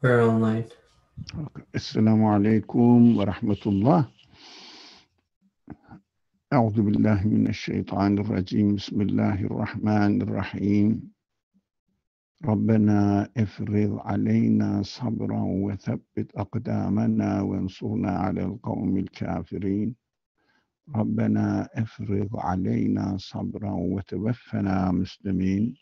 We're online. السلام عليكم ورحمة الله. أعوذ بالله من الشيطان الرجيم. بسم الله الرحمن الرحيم. ربنا افرض علينا صبرا وثبت أقدامنا وانصرنا على القوم الكافرين. ربنا افرض علينا صبرا وتوفنا مسلمين.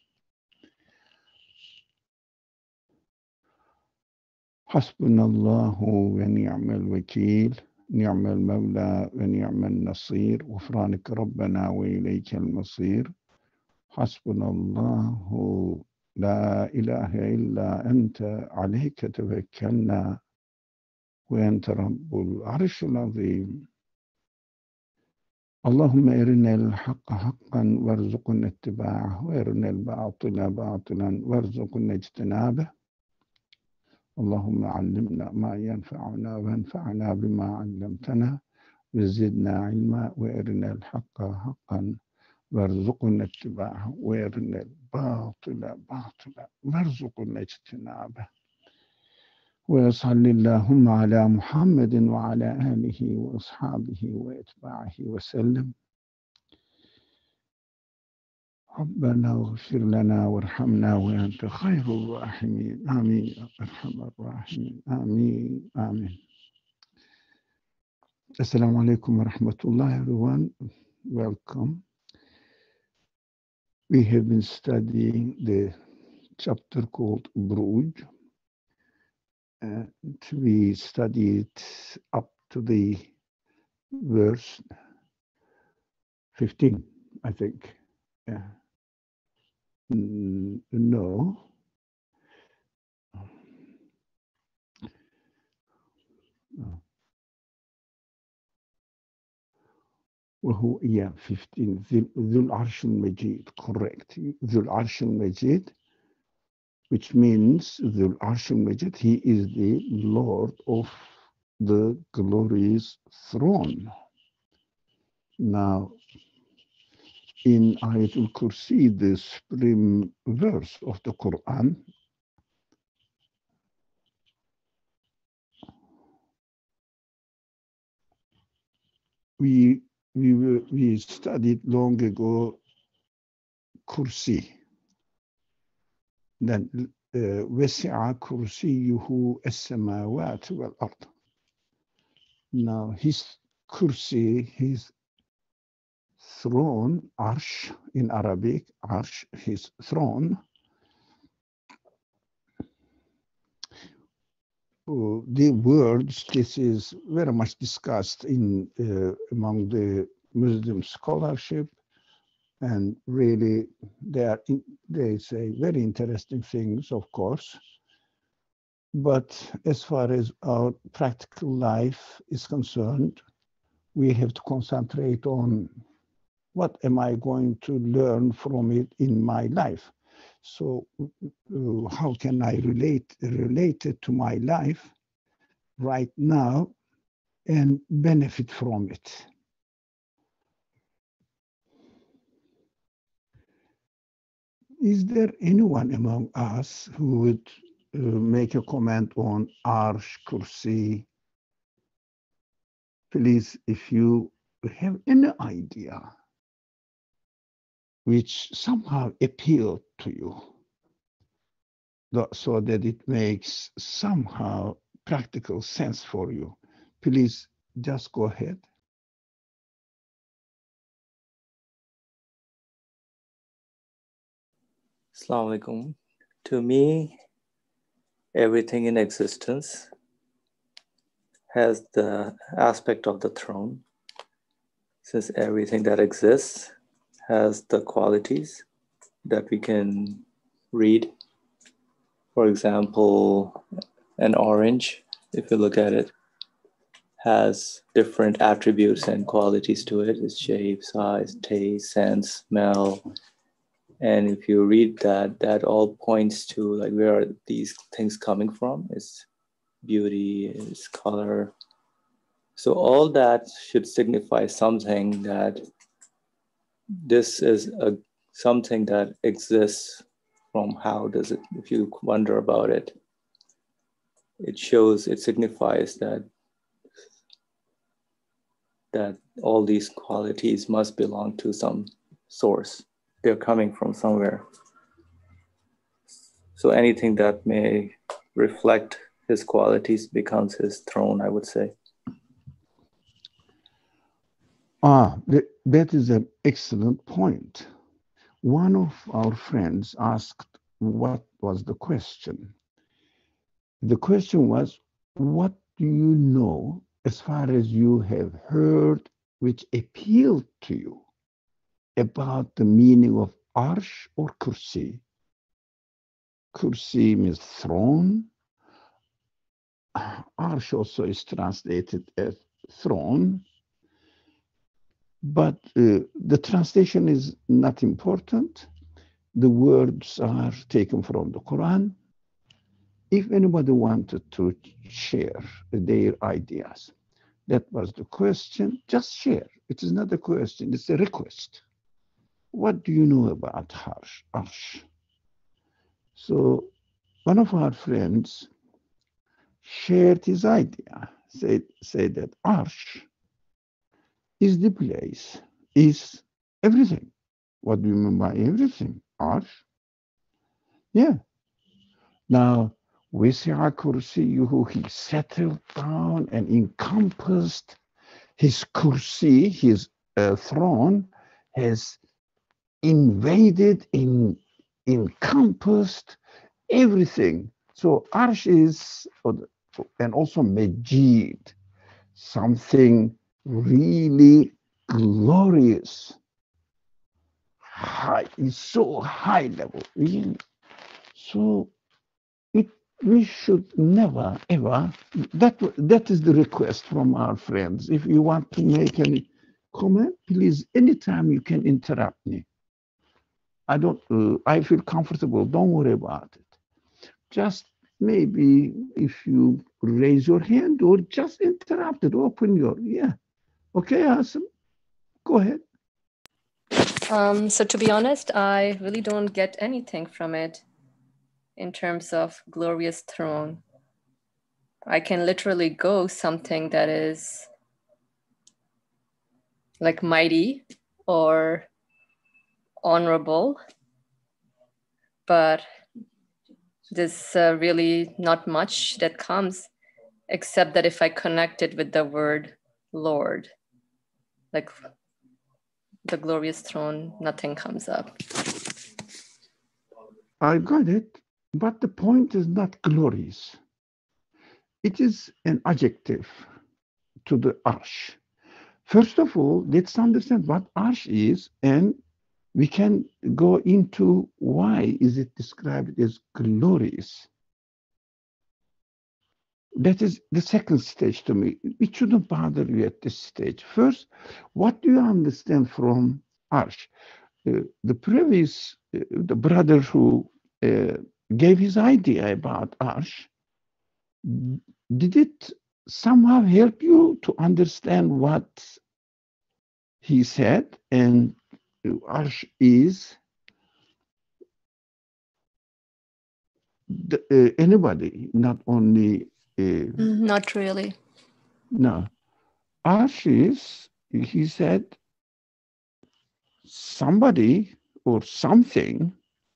حسبنا الله ونعم الوكيل، نعم المولى ونعم النصير، غفرانك ربنا وإليك المصير. حسبنا الله لا إله إلا أنت عليك توكلنا وأنت رب العرش العظيم. اللهم أرنا الحق حقا وارزقنا اتباعه وأرنا الباطل باطلا وارزقنا اجتنابه. اللهم علمنا ما ينفعنا وانفعنا بما علمتنا وزدنا علما وارنا الحق حقا وارزقنا اتباعه وارنا الباطل باطلا وارزقنا اجتنابه. وصل اللهم على محمد وعلى آله وأصحابه وأتباعه وسلم. ربنا اغفر لنا وارحمنا وأنت خير الراحمين. آمين يا أرحم الراحمين. آمين آمين. Assalamu alaikum wa rahmatullah, everyone. Welcome. We have been studying the chapter called Buruj. And we studied up to the verse 15, I think. No. وهو 15 ذو العرش المجيد, correct. ذو العرش المجيد, which means ذو العرش المجيد, he is the Lord of the glorious throne. Now, in Ayatul Kursi, the supreme verse of the Quran, we studied long ago Kursi. Then وسع كرسيه السماوات والأرض. Now his kursi, his throne, arsh in Arabic, arsh, his throne. The words, this is very much discussed in among the Muslim scholarship, and really they say very interesting things, of course. But as far as our practical life is concerned, we have to concentrate on what am I going to learn from it in my life. So how can I relate it to my life right now and benefit from it? Is there anyone among us who would make a comment on Arsh, Kursi? Please, if you have any idea which somehow appealed to you, so that it makes somehow practical sense for you, please just go ahead. Assalamu alaikum. To me, everything in existence has the aspect of the throne, since everything that exists has the qualities that we can read. For example, an orange, if you look at it, has different attributes and qualities to it: its shape, size, taste, sense, smell. And if you read that, that all points to like where are these things coming from? Its beauty, its color. So all that should signify something, that this is something that exists. From how does it, if you wonder about it. it shows, it signifies that all these qualities must belong to some source. They're coming from somewhere. So anything that may reflect his qualities becomes his throne, I would say. That is an excellent point. One of our friends asked, what was the question? The question was, what do you know as far as you have heard which appealed to you about the meaning of Arsh or Kursi? Kursi means throne. Arsh also is translated as throne. But the translation is not important. The words are taken from the Quran. If anybody wanted to share their ideas, that was the question, just share. It is not a question, it's a request. What do you know about Arsh? So one of our friends shared his idea, said that Arsh is the place, is everything. What do you mean by everything? Arsh? Yeah. Now, Wasi'a Kursiyuhu, he settled down and encompassed his kursi, his throne, has invaded, encompassed everything. So Arsh is, and also Majid, something really glorious, high, it's so high level. So we should never, ever, that is the request from our friends. If you want to make any comment, please, anytime you can interrupt me. I feel comfortable, don't worry about it. Just maybe if you raise your hand or just interrupt it, open your, yeah. Okay, Asim, go ahead. So to be honest, I really don't get anything from it in terms of glorious throne. I can literally go something that is like mighty or honorable, but there's really not much that comes, except that if I connect it with the word Lord, like the glorious throne, nothing comes up. I got it, but the point is not glorious. It is an adjective to the Arsh. First of all, let's understand what Arsh is, and we can go into why is it described as glorious. That is the second stage to me. It shouldn't bother you at this stage. First, what do you understand from Arsh? The previous, the brother who gave his idea about Arsh, did it somehow help you to understand what he said? And Arsh is anybody, not only. Not really. No. Arsh is, he said, somebody or something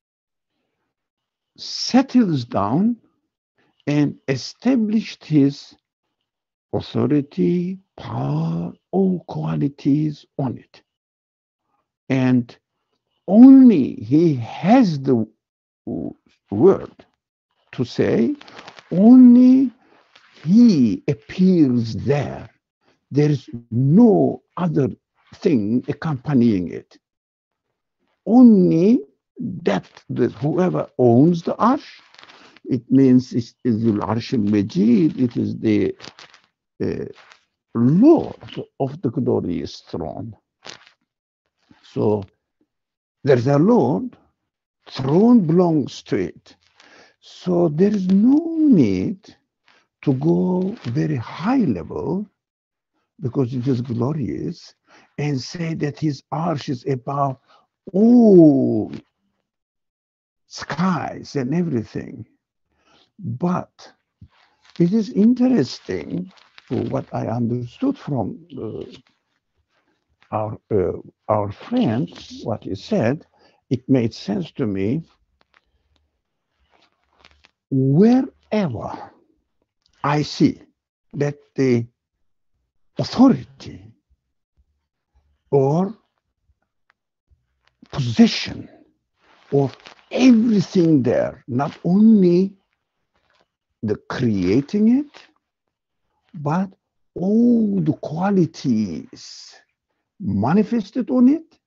settles down and established his authority, power, all qualities on it. And only he has the word to say, only he appears there. There is no other thing accompanying it. Only that whoever owns the Arsh, it means it's the Arsh al-Majid, it is the Lord of the glorious throne. So there's a Lord, throne belongs to it. So there is no need to go very high level because it is glorious and say that his Arsh is above all skies and everything. But It is interesting what I understood from our friend, what he said. It made sense to me. Wherever I see that the authority or possession of everything there, not only the creating it, but all the qualities manifested on it.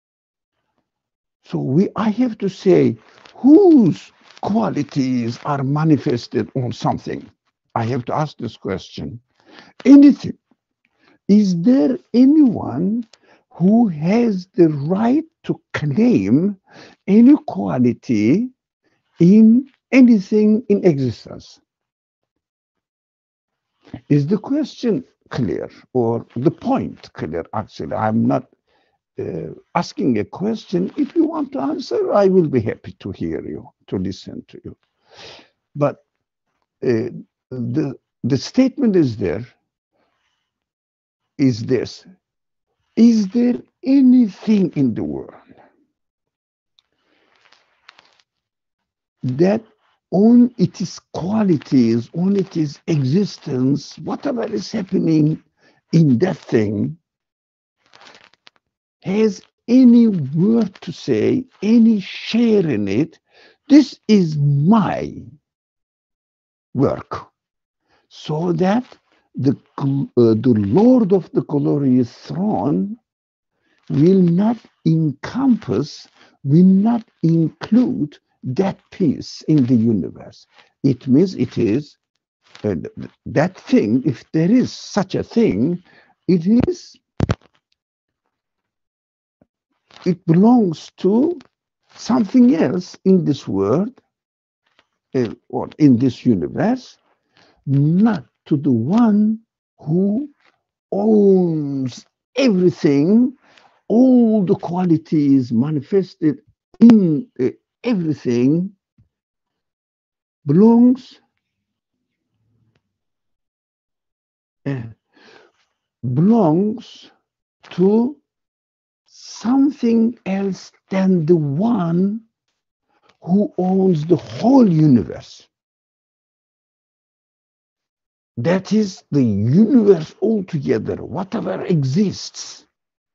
So I have to say, whose qualities are manifested on something? I have to ask this question. Anything. Is there anyone who has the right to claim any quality in anything in existence? Is the question clear, or the point clear? Actually, I'm not asking a question. If you want to answer, I will be happy to hear you, to listen to you. But the statement is there, is this: is there anything in the world that on its qualities, on its existence, whatever is happening in that thing, has any word to say, any share in it? This is my work, so that the Lord of the glorious throne will not encompass, will not include that piece in the universe. It means it is that thing, if there is such a thing, it belongs to something else in this world or in this universe, not to the one who owns everything, all the qualities manifested in everything belongs to something else than the one who owns the whole universe. That is the universe altogether, whatever exists.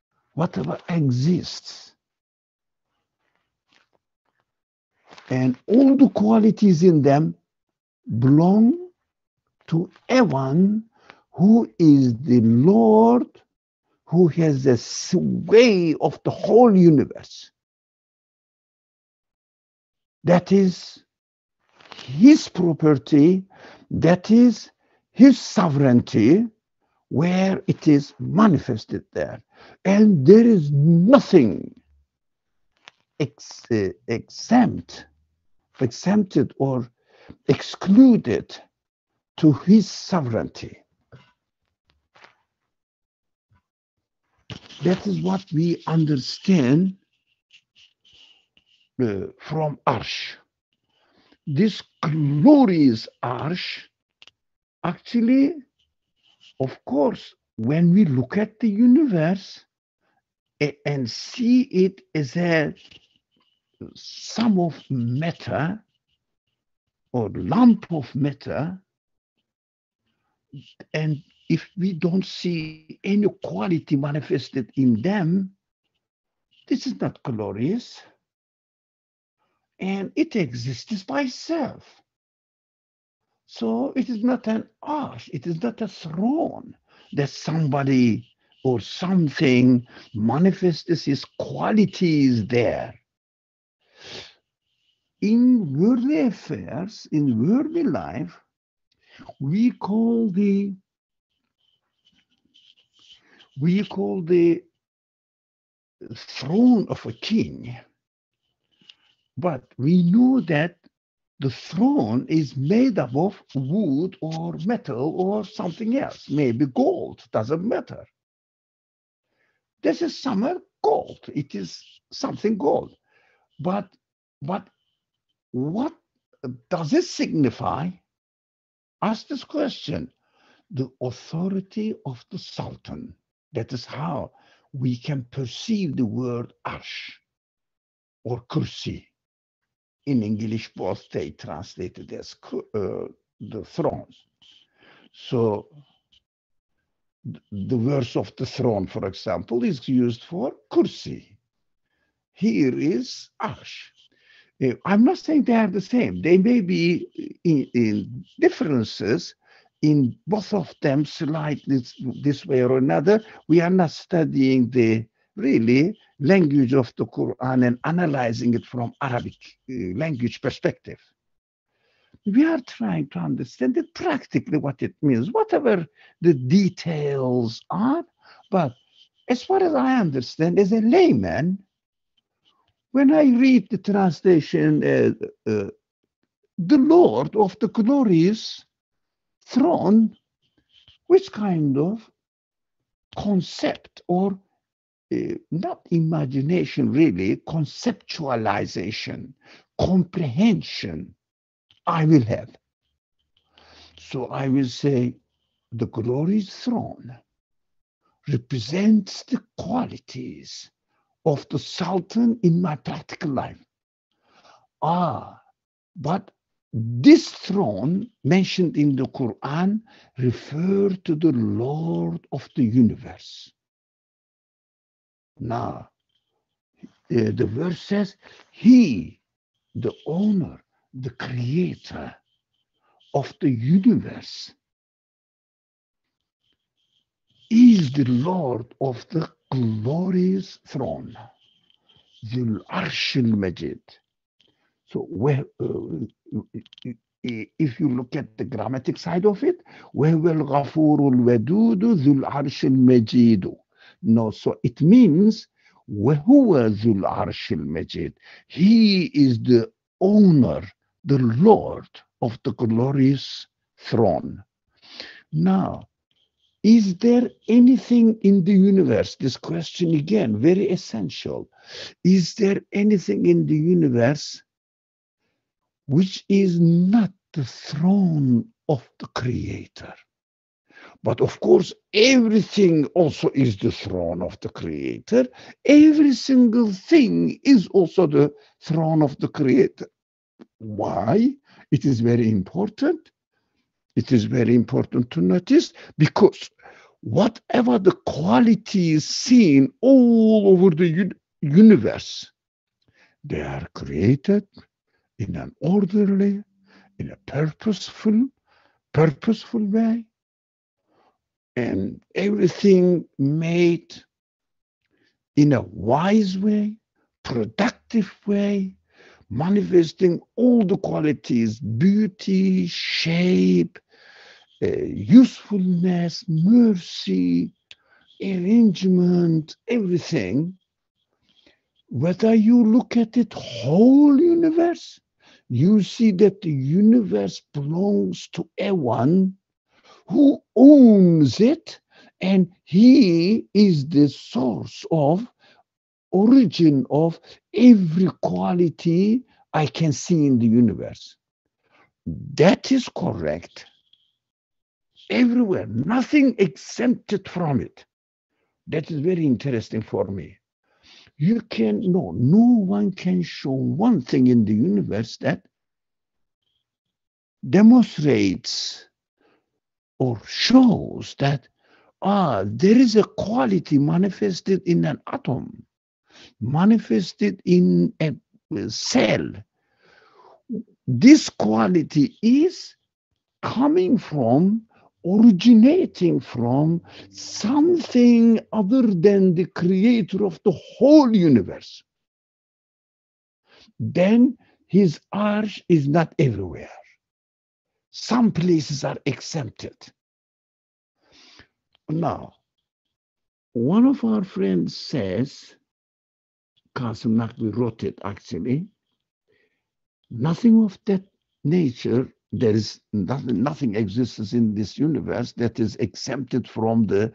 And all the qualities in them belong to a one who is the Lord, who has the sway of the whole universe. That is his property, that is his sovereignty, where it is manifested there. And there is nothing exempted or excluded to his sovereignty. That is what we understand from Arsh. This glorious Arsh, actually, of course, when we look at the universe and see it as a sum of matter or lump of matter, and if we don't see any quality manifested in them, this is not glorious. And it exists by itself. So it is not an arch, it is not a throne that somebody or something manifests his qualities there. In worldly affairs, in worldly life, we call the throne of a king, but we know that the throne is made up of wood or metal or something else, maybe gold, doesn't matter. This is some gold, it is something gold. But what does it signify? ask this question. The authority of the Sultan. That is how we can perceive the word arsh or kursi. In English, both they translated as the thrones. So the verse of the throne, for example, is used for kursi. Here is arsh. I'm not saying they are the same. They may be in differences in both of them slightly this way or another. We are not studying the really language of the Quran and analyzing it from Arabic language perspective. We are trying to understand it practically what it means, whatever the details are. But as far as I understand, as a layman, when I read the translation, the Lord of the glorious throne, which kind of concept or not imagination really, conceptualization, comprehension I will have. So I will say the glorious throne represents the qualities of the Sultan in my practical life. But this throne mentioned in the Quran referred to the Lord of the universe. Now, the verse says, He, the owner, the creator of the universe, is the Lord of the glorious throne, Dhul Arsh al-Majid. So if you look at the grammatic side of it, وَهُوَ الْغَفُورُ الْوَدُودُ ذُو الْعَرْشِ الْمَجِيدُ. No, so it means وَهُوَ ذُو الْعَرْشِ الْمَجِيدُ. He is the owner, the Lord of the glorious throne. Now, is there anything in the universe? This question again, very essential. Is there anything in the universe which is not the throne of the Creator? But of course, everything also is the throne of the Creator. Every single thing is also the throne of the Creator. Why? It is very important. It is very important to notice, because whatever the qualities seen all over the universe, they are created in an orderly, in a purposeful way, and everything made in a wise way, productive way, manifesting all the qualities, beauty, shape, usefulness, mercy, arrangement, everything. Whether you look at it whole universe, you see that the universe belongs to a one who owns it, and he is the source of origin of every quality I can see in the universe. That is correct. Everywhere, nothing exempted from it. That is very interesting for me. No one can show one thing in the universe that demonstrates or shows that there is a quality manifested in an atom, manifested in a cell. This quality is originating from something other than the creator of the whole universe. Then his arsh is not everywhere. Some places are exempted. Now, one of our friends says, Qasim Naqvi wrote it actually, nothing of that nature, there is nothing exists in this universe that is exempted from the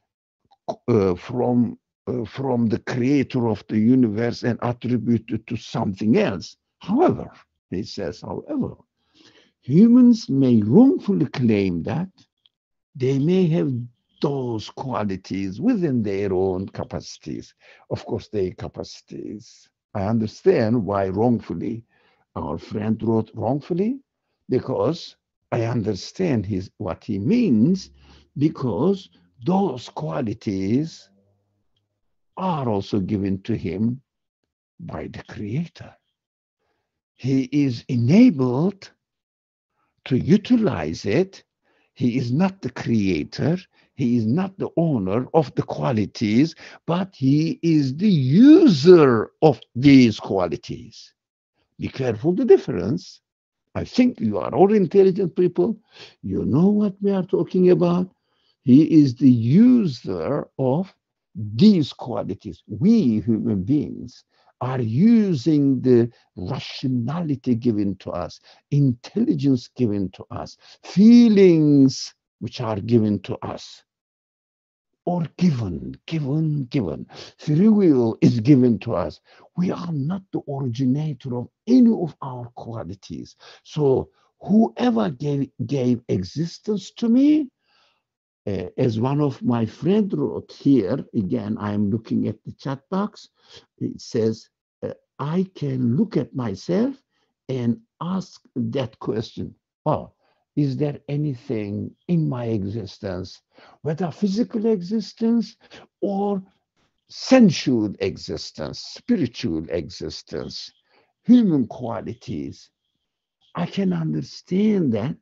creator of the universe and attributed to something else. However, he says, Humans may wrongfully claim that they may have those qualities within their own capacities. Of course, their capacities. I understand why wrongfully. Our friend wrote wrongfully because I understand what he means, because those qualities are also given to him by the Creator. He is enabled to utilize it. He is not the creator. He is not the owner of the qualities, but he is the user of these qualities. Be careful the difference. I think you are all intelligent people. You know what we are talking about. He is the user of these qualities. We human beings are using the rationality given to us, intelligence given to us, feelings which are given to us, or given. Free will is given to us. We are not the originator of any of our qualities. So whoever gave existence to me, as one of my friends wrote here, again, I'm looking at the chat box, it says, I can look at myself and ask that question. Oh, is there anything in my existence, whether physical existence or sensual existence, spiritual existence, human qualities? I can understand that.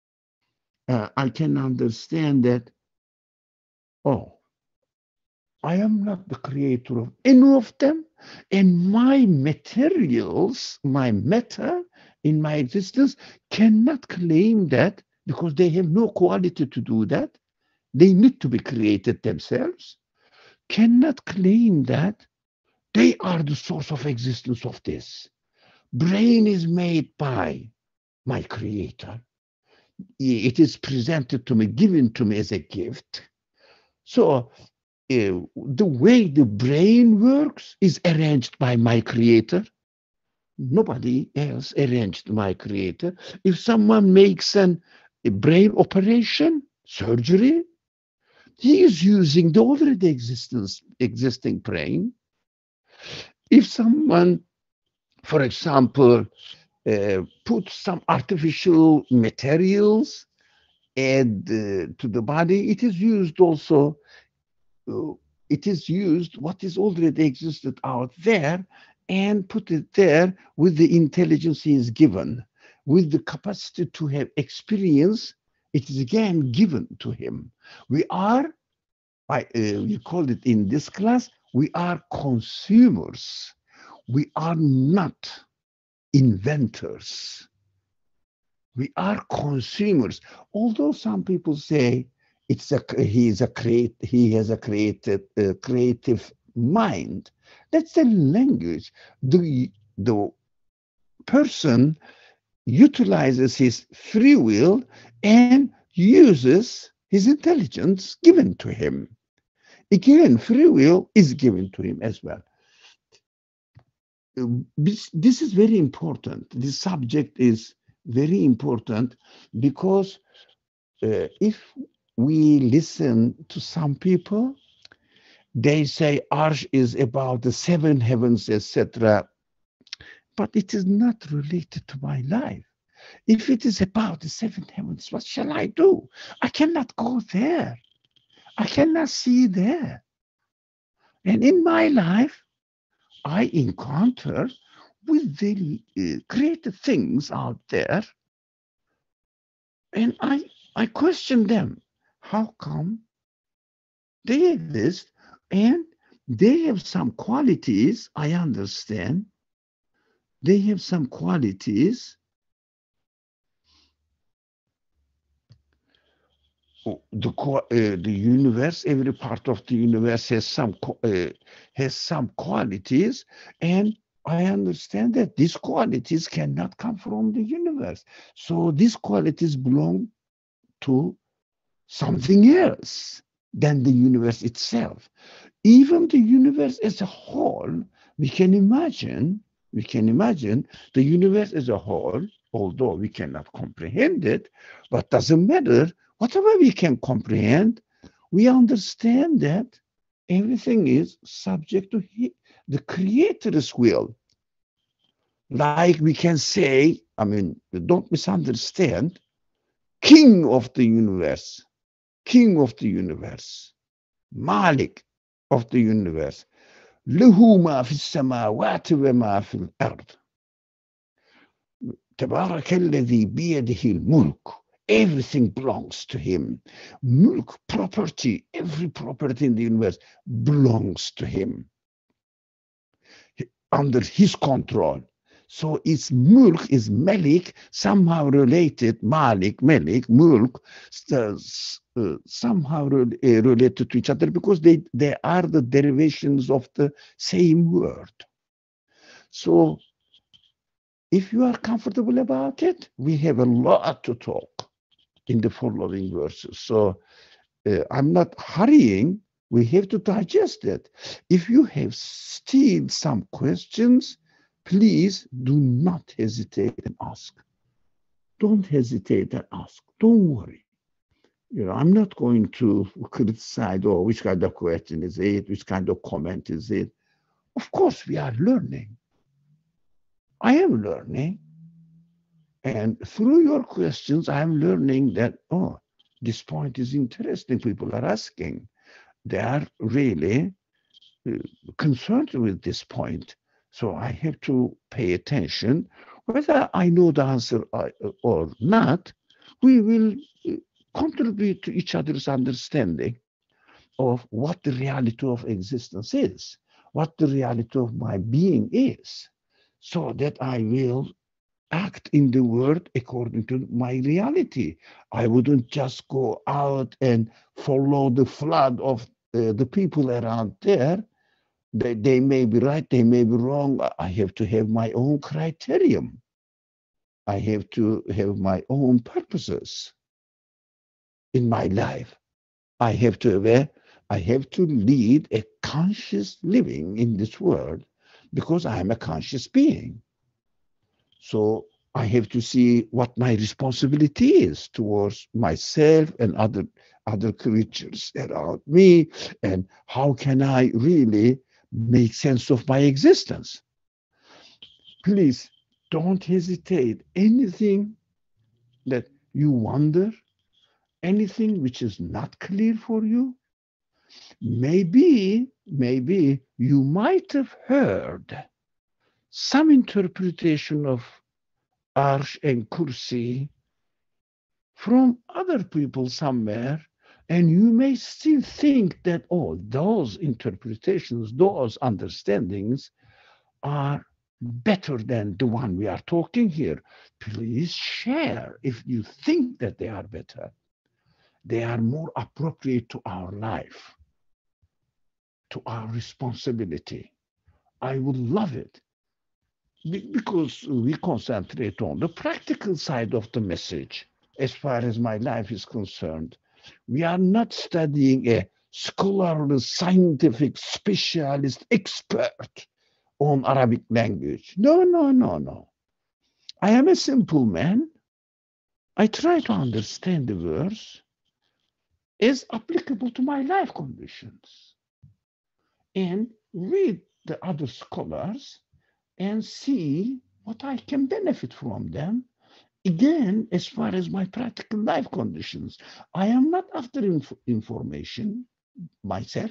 Oh, I am not the creator of any of them, and my materials, my matter in my existence cannot claim that, because they have no quality to do that. They need to be created themselves. Cannot claim that they are the source of existence of this. Brain is made by my creator. It is presented to me, given to me as a gift. So the way the brain works is arranged by my creator. Nobody else arranged my creator. If someone makes a brain operation, surgery, he is using the already existing brain. If someone, for example, puts some artificial materials to the body, it is used also. It is used what is already existed out there and put it there with the intelligence he is given, with the capacity to have experience. It is again given to him. We are, you called it in this class, we are consumers. We are not inventors. We are consumers. Although some people say he has a creative mind. That's the language. The person utilizes his free will and uses his intelligence given to him. Again, free will is given to him as well. This is very important. This subject is very important, because if we listen to some people, they say Arsh is about the seven heavens, etc. But it is not related to my life. If it is about the seven heavens, what shall I do? I cannot go there. I cannot see there. And in my life, I encounter with the created things out there, and I question them. How come they exist and they have some qualities? I understand. They have some qualities. The universe, every part of the universe has some qualities, and I understand that these qualities cannot come from the universe. So these qualities belong to something else than the universe itself. Even the universe as a whole, we can imagine the universe as a whole although we cannot comprehend it, but doesn't matter. Whatever we can comprehend, we understand that everything is subject to the Creator's will. Like we can say, I mean, don't misunderstand, King of the universe, King of the universe, Malik of the universe, له ما في السماوات وما في الأرض. تبارك الذي بيده الملك. Everything belongs to him. Mulk, property, every property in the universe belongs to him. Under his control. So its mulk is Malik, somehow related, Malik, Malik, mulk, somehow related to each other because they are the derivations of the same word. So if you are comfortable about it, we have a lot to talk in the following verses. So I'm not hurrying. We have to digest it. If you have still some questions, please do not hesitate and ask. Don't hesitate and ask. Don't worry. I'm not going to criticize, which kind of question is it? Which kind of comment is it? Of course, we are learning. I am learning. And through your questions, I'm learning that, this point is interesting. People are asking. They are really concerned with this point. So I have to pay attention. Whether I know the answer or not, we will contribute to each other's understanding of what the reality of existence is, what the reality of my being is, so that I will act in the world according to my reality. I wouldn't just go out and follow the flood of the people around there. They may be right, they may be wrong. I have to have my own criterion. I have to have my own purposes in my life. I have to lead a conscious living in this world because I am a conscious being. So I have to see what my responsibility is towards myself and other creatures around me, and how can I really make sense of my existence. Please don't hesitate. Anything that you wonder, anything which is not clear for you, maybe you might have heard some interpretation of Arsh and Kursi from other people somewhere, and you may still think that, those interpretations, those understandings are better than the one we are talking here. Please share if you think that they are better. They are more appropriate to our life, to our responsibility. I would love it because we concentrate on the practical side of the message. As far as my life is concerned, we are not studying a scholarly, scientific, specialist, expert on Arabic language. No. I am a simple man. I try to understand the verse as applicable to my life conditions and read the other scholars and see what I can benefit from them. Again, as far as my practical life conditions, I am not after information myself.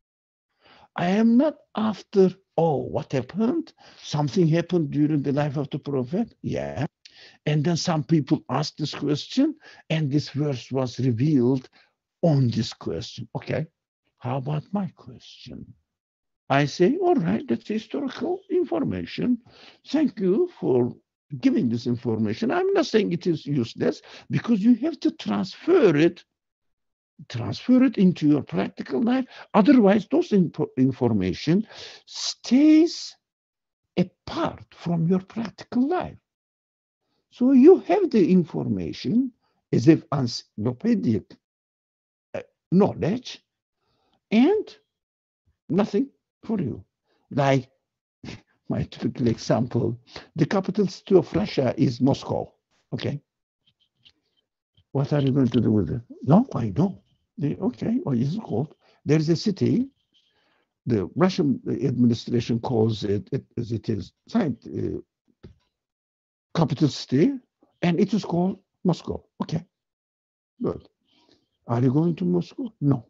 I am not after, what happened? Something happened during the life of the prophet? Yeah. And then some people asked this question, and this verse was revealed on this question. Okay, how about my question? I say, all right, that's historical information. Thank you for giving this information. I'm not saying it is useless, because you have to transfer it into your practical life. Otherwise, those information stays apart from your practical life. So you have the information as if encyclopedic knowledge and nothing for you. Like my typical example. The capital city of Russia is Moscow. Okay. What are you going to do with it? No, I know. Okay, what is it called? There is a city. The Russian administration calls it as it is, capital city, and it is called Moscow. Okay, good. Are you going to Moscow? No.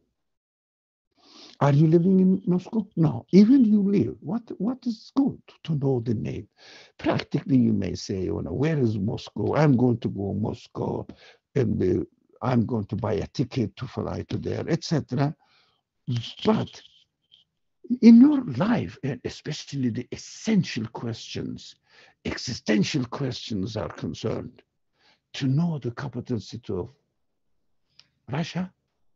Are you living in Moscow? No. Even you live, what is good to know the name? Practically, you may say, where is Moscow? I'm going to go to Moscow, and I'm going to buy a ticket to fly to there, etc. But in your life, and especially the essential questions, existential questions are concerned, to know the capital city of Russia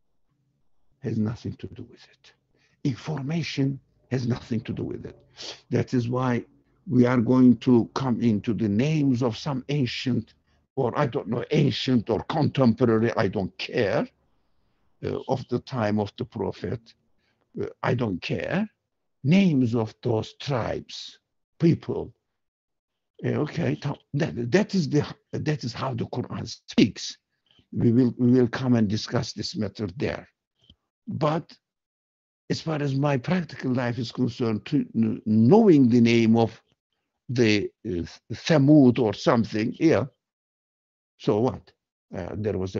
has nothing to do with it. Information has nothing to do with it. That is why we are going to come into the names of some ancient, or I don't know, ancient or contemporary, I don't care, of the time of the prophet, I don't care, names of those tribes, people. Okay, that is how the Quran speaks. We will come and discuss this matter there. But as far as my practical life is concerned, knowing the name of the Thamud or something, yeah. So what? There was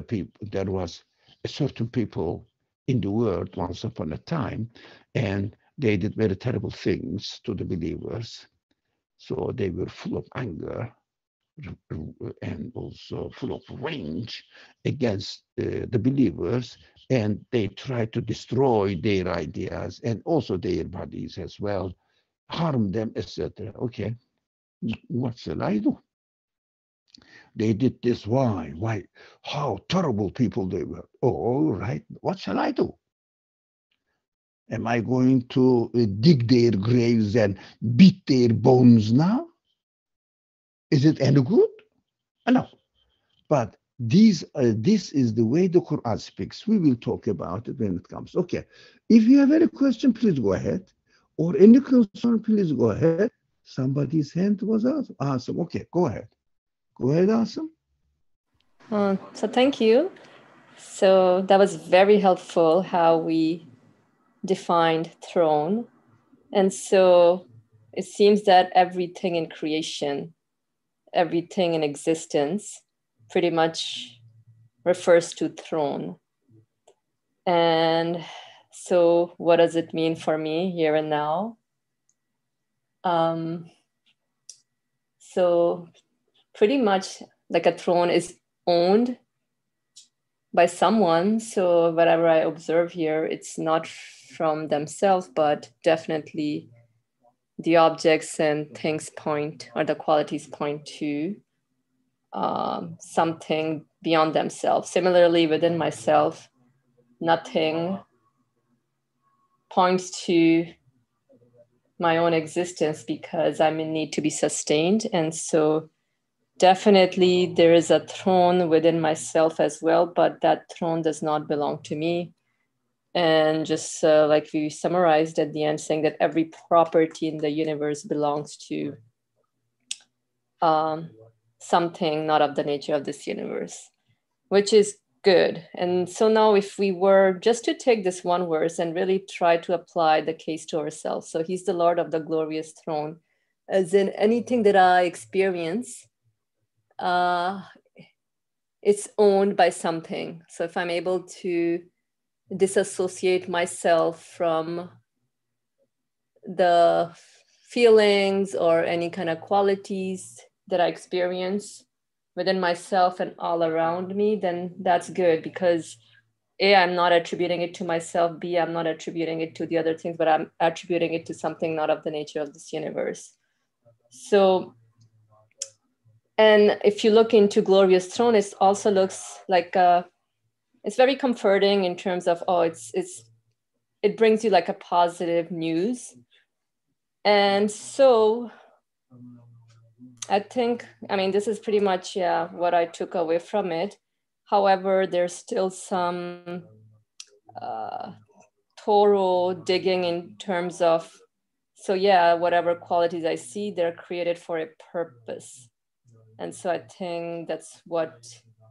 a certain people in the world once upon a time, and they did very terrible things to the believers. So they were full of anger and also full of rage against the believers, and they tried to destroy their ideas and also their bodies as well, harm them, etc. Okay, what shall I do? They did this. Why? Why? How terrible people they were. Oh, all right. What shall I do? Am I going to dig their graves and beat their bones now? Is it any good? No. But this is the way the Quran speaks. We will talk about it when it comes. Okay. If you have any question, please go ahead. Or any concern, please go ahead. Somebody's hand was up. Awesome. Okay, go ahead. Go ahead, Awesome. So thank you. So that was very helpful how we defined throne. And so it seems that everything in creation, everything in existence pretty much refers to throne. And so what does it mean for me here and now? So pretty much like a throne is owned by someone. So whatever I observe here, it's not from themselves, but definitely the objects and things point, or the qualities point to something beyond themselves. Similarly, within myself, nothing points to my own existence because I'm in need to be sustained. And so definitely there is a throne within myself as well, but that throne does not belong to me. And just like we summarized at the end, saying that every property in the universe belongs to something not of the nature of this universe, which is good. And so now if we were just to take this one verse and really try to apply the case to ourselves. So he's the Lord of the glorious throne, as in anything that I experience, it's owned by something. So if I'm able to disassociate myself from the feelings or any kind of qualities that I experience within myself and all around me, then that's good, because A, I'm not attributing it to myself, B, I'm not attributing it to the other things, but I'm attributing it to something not of the nature of this universe. So, and if you look into Glorious Throne, it also looks like it's very comforting in terms of, it brings you like a positive news. And so I think, this is pretty much, what I took away from it. However, there's still some thorough digging in terms of So yeah, whatever qualities I see, they're created for a purpose. And so I think that's what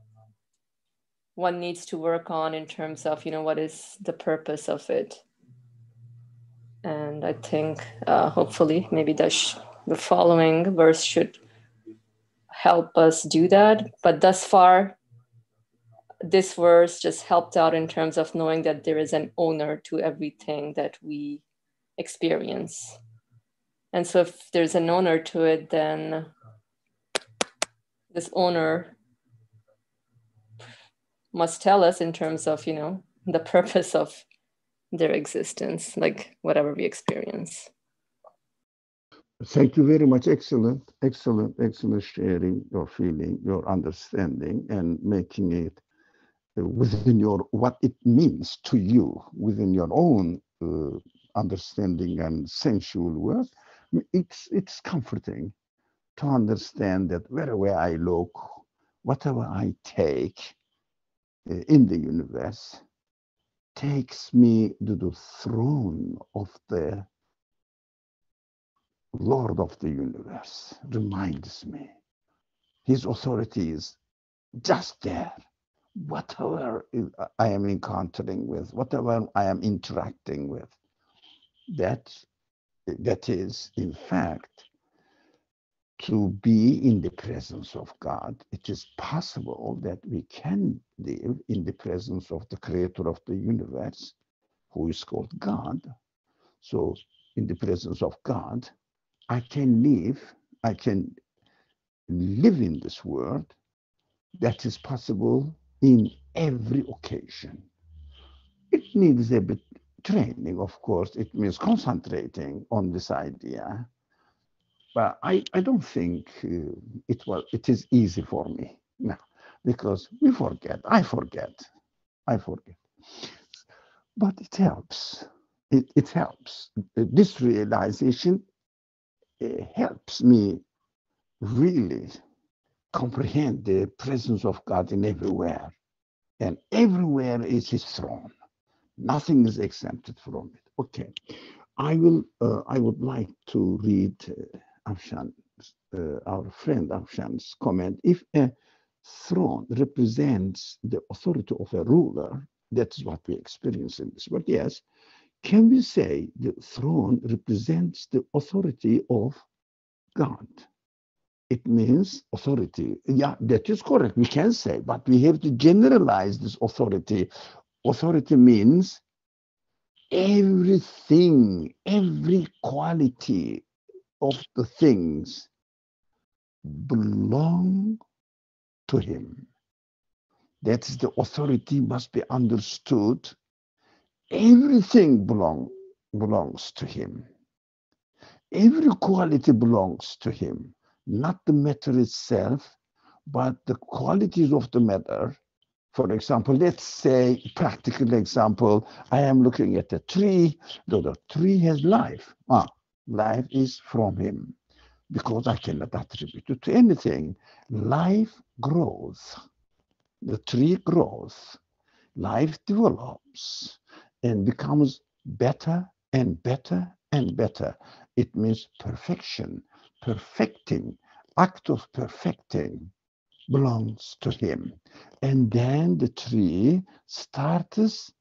one needs to work on in terms of, what is the purpose of it. And I think hopefully maybe the following verse should help us do that. But thus far, this verse just helped out in terms of knowing that there is an owner to everything that we experience. And so if there's an owner to it, then this owner must tell us in terms of, the purpose of their existence, like whatever we experience. Thank you very much. Excellent sharing your feeling, your understanding, and making it within what it means to you, within your own understanding and sensual world. It's comforting to understand that wherever I look, whatever I take in the universe takes me to the throne of the Lord of the universe, reminds me his authority is just there. Whatever I am encountering with, whatever I am interacting with, that is, in fact, to be in the presence of God. It is possible that we can live in the presence of the creator of the universe, who is called God. So in the presence of God, I can live in this world. That is possible in every occasion. It needs a bit training, of course. It means concentrating on this idea. But I don't think it is easy for me now, because I forget. But it helps. It helps. This realization helps me really comprehend the presence of God in everywhere. And everywhere is his throne. Nothing is exempted from it. Okay. I would like to read Afshan, our friend Afshan's comment. If a throne represents the authority of a ruler, that's what we experience in this world. Yes. Can we say the throne represents the authority of God? It means authority. Yeah, that is correct. We can say, but we have to generalize this authority. Authority means everything, every quality of the things belong to him. That is, the authority must be understood. Everything belongs to him. Every quality belongs to him, not the matter itself, but the qualities of the matter. For example, let's say, practical example, I am looking at a tree. The tree has life. Life is from him, because I cannot attribute it to anything. Life grows. The tree grows. Life develops and becomes better and better and better. It means perfection, perfecting, act of perfecting belongs to him. And then the tree starts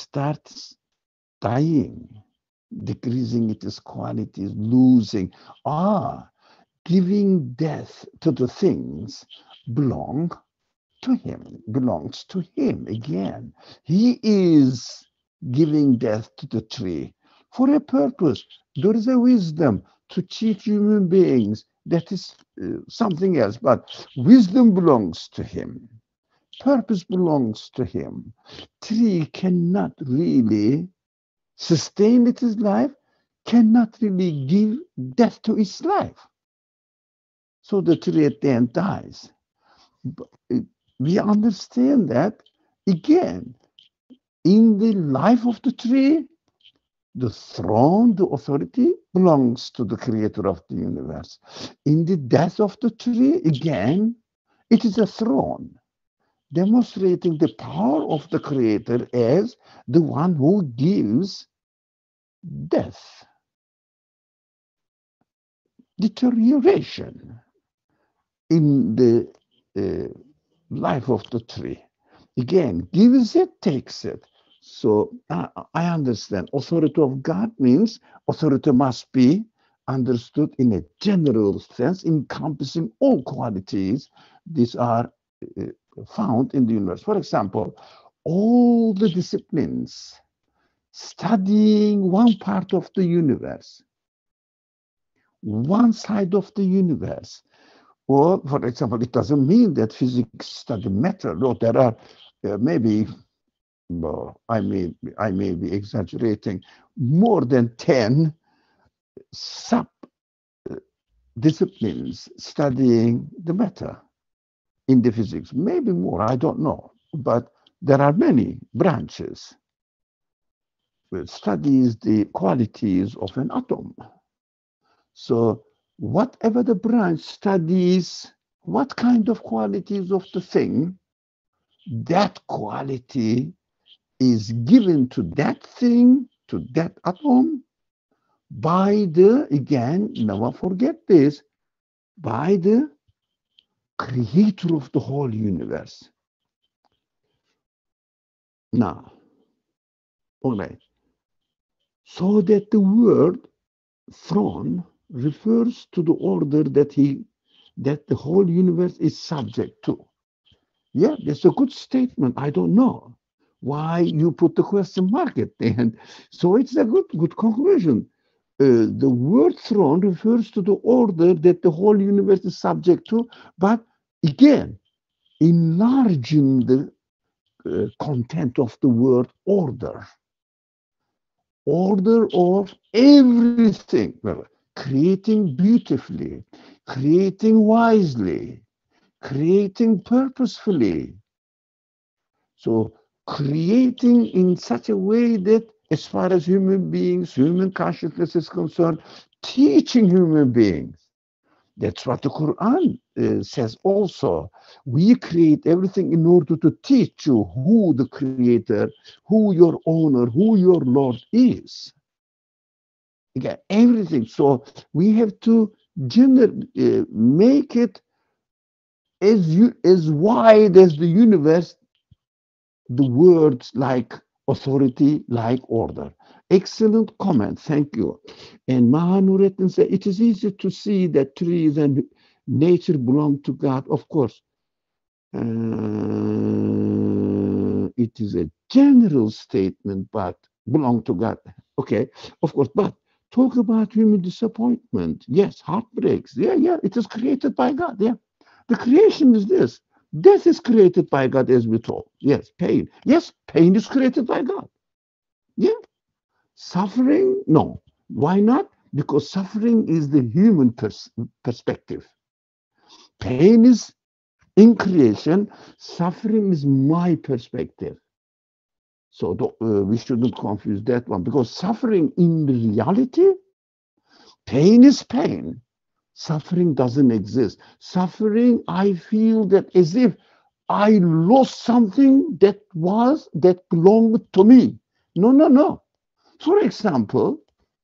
dying, decreasing its qualities, losing. Giving death to the things belongs to him again. He is giving death to the tree for a purpose. There is a wisdom to teach human beings. That is something else, but wisdom belongs to him. Purpose belongs to him. Tree cannot really sustain its life, cannot really give death to its life. So the tree at the end dies. We understand that, again, in the life of the tree, the throne, the authority belongs to the creator of the universe. In the death of the tree, again, it is a throne, demonstrating the power of the creator as the one who gives death deterioration in the life of the tree. Again, gives it, takes it. So I understand. Authority of God means authority must be understood in a general sense, encompassing all qualities. These are found in the universe. For example, all the disciplines studying one part of the universe, one side of the universe. Or, for example, it doesn't mean that physics study matter. No, there are maybe, well, I may be exaggerating, more than 10 sub disciplines studying the matter in the physics. Maybe more, I don't know. But there are many branches which studies the qualities of an atom. So whatever the branch studies, what kind of qualities of the thing, that quality is given to that thing, to that atom, by the, again, never forget this, by the creator of the whole universe. Now, all right. So that the word throne refers to the order that the whole universe is subject to. Yeah, that's a good statement. I don't know why you put the question mark at the end. So it's a good conclusion. The word throne refers to the order that the whole universe is subject to, but again, enlarging the content of the word order. Order of everything, well, creating beautifully, creating wisely, creating purposefully. So creating in such a way that as far as human beings, human consciousness is concerned, teaching human beings. That's what the Quran says also. We create everything in order to teach you who the creator, who your owner, who your Lord is. Again, everything. So we have to make it as wide as the universe, the words like authority, like order. Excellent comment. Thank you. And Mahanureddin said, it is easy to see that trees and nature belong to God. Of course, it is a general statement, but belong to God. Okay, of course, but talk about human disappointment. Yes, heartbreaks. Yeah, it is created by God. Yeah, the creation is this. Death is created by God, as we told. Yes, pain. Yes, pain is created by God. Yeah. Suffering? No. Why not? Because suffering is the human perspective. Pain is in creation. Suffering is my perspective. So we shouldn't confuse that one, because suffering in reality, pain is pain. Suffering doesn't exist. Suffering, I feel that as if I lost something that belonged to me. No. For example,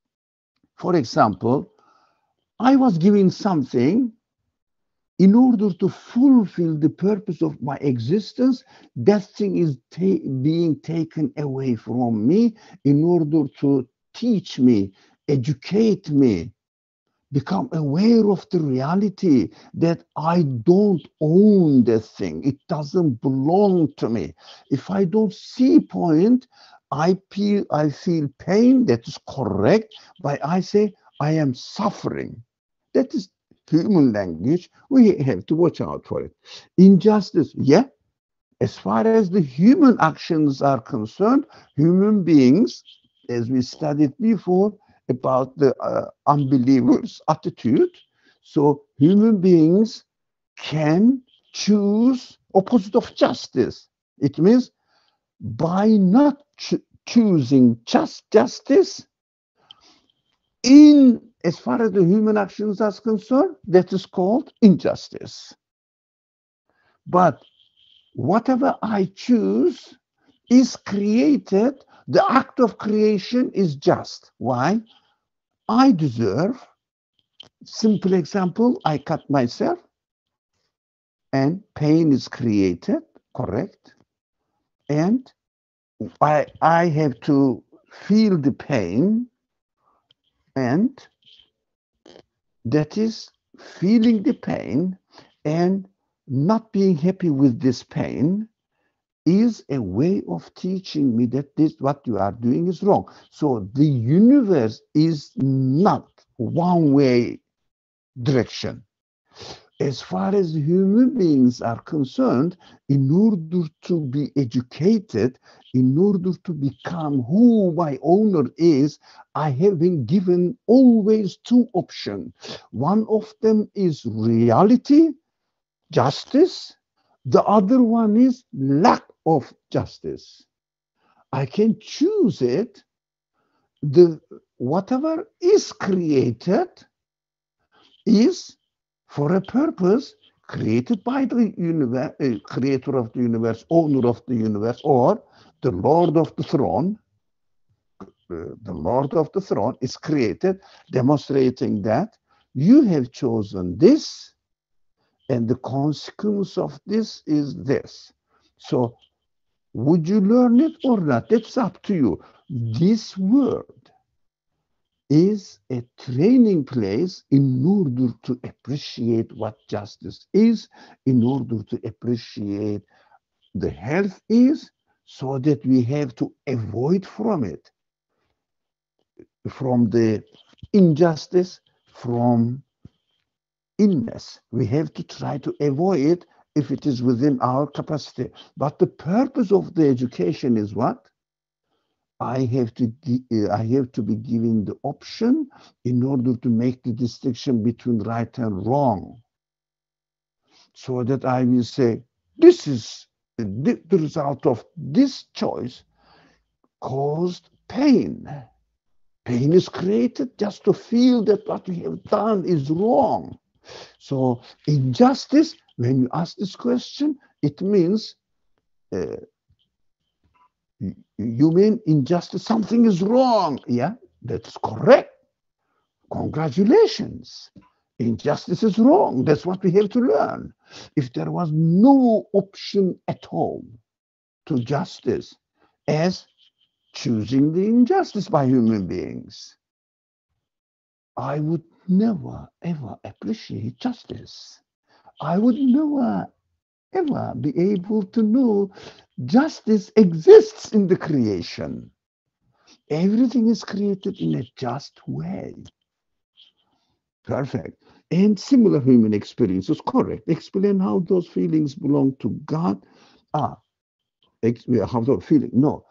I was given something in order to fulfill the purpose of my existence. That thing is being taken away from me in order to teach me, educate me, become aware of the reality that I don't own the thing. It doesn't belong to me. If I don't see point, I feel pain. That is correct. But I say I am suffering. That is human language. We have to watch out for it. Injustice, yeah. As far as the human actions are concerned, human beings, as we studied before, about the unbelievers' attitude. So human beings can choose opposite of justice. It means by not choosing justice, as far as the human actions are concerned, that is called injustice. But whatever I choose is created. The act of creation is just. Why? I deserve simple example, I cut myself and pain is created, correct? And I have to feel the pain, and that is feeling the pain and not being happy with this pain is a way of teaching me that this what you are doing is wrong. So the universe is not one-way direction. As far as human beings are concerned, in order to be educated, in order to become who my owner is, I have been given always two options. One of them is reality, justice. The other one is lack of justice. I can choose it. The whatever is created is for a purpose created by the universe, creator of the universe, owner of the universe, or the Lord of the throne. The Lord of the throne is created, demonstrating that you have chosen this, and the consequence of this is this. So, would you learn it or not? It's up to you. This world is a training place in order to appreciate what justice is, in order to appreciate the health is, so that we have to avoid from it, from the injustice, from illness. We have to try to avoid it if it is within our capacity. But the purpose of the education is what? I have to be given the option in order to make the distinction between right and wrong, so that I will say, this is the result of this choice caused pain. Pain is created just to feel that what we have done is wrong. So injustice, when you ask this question, it means you mean injustice, something is wrong. Yeah, that's correct. Congratulations. Injustice is wrong. That's what we have to learn. If there was no option at all to justice as choosing the injustice by human beings, I would never, ever appreciate justice. I would never, ever be able to know justice exists in the creation. Everything is created in a just way. Perfect. And similar human experiences, correct. Explain how those feelings belong to God. How the feeling? No.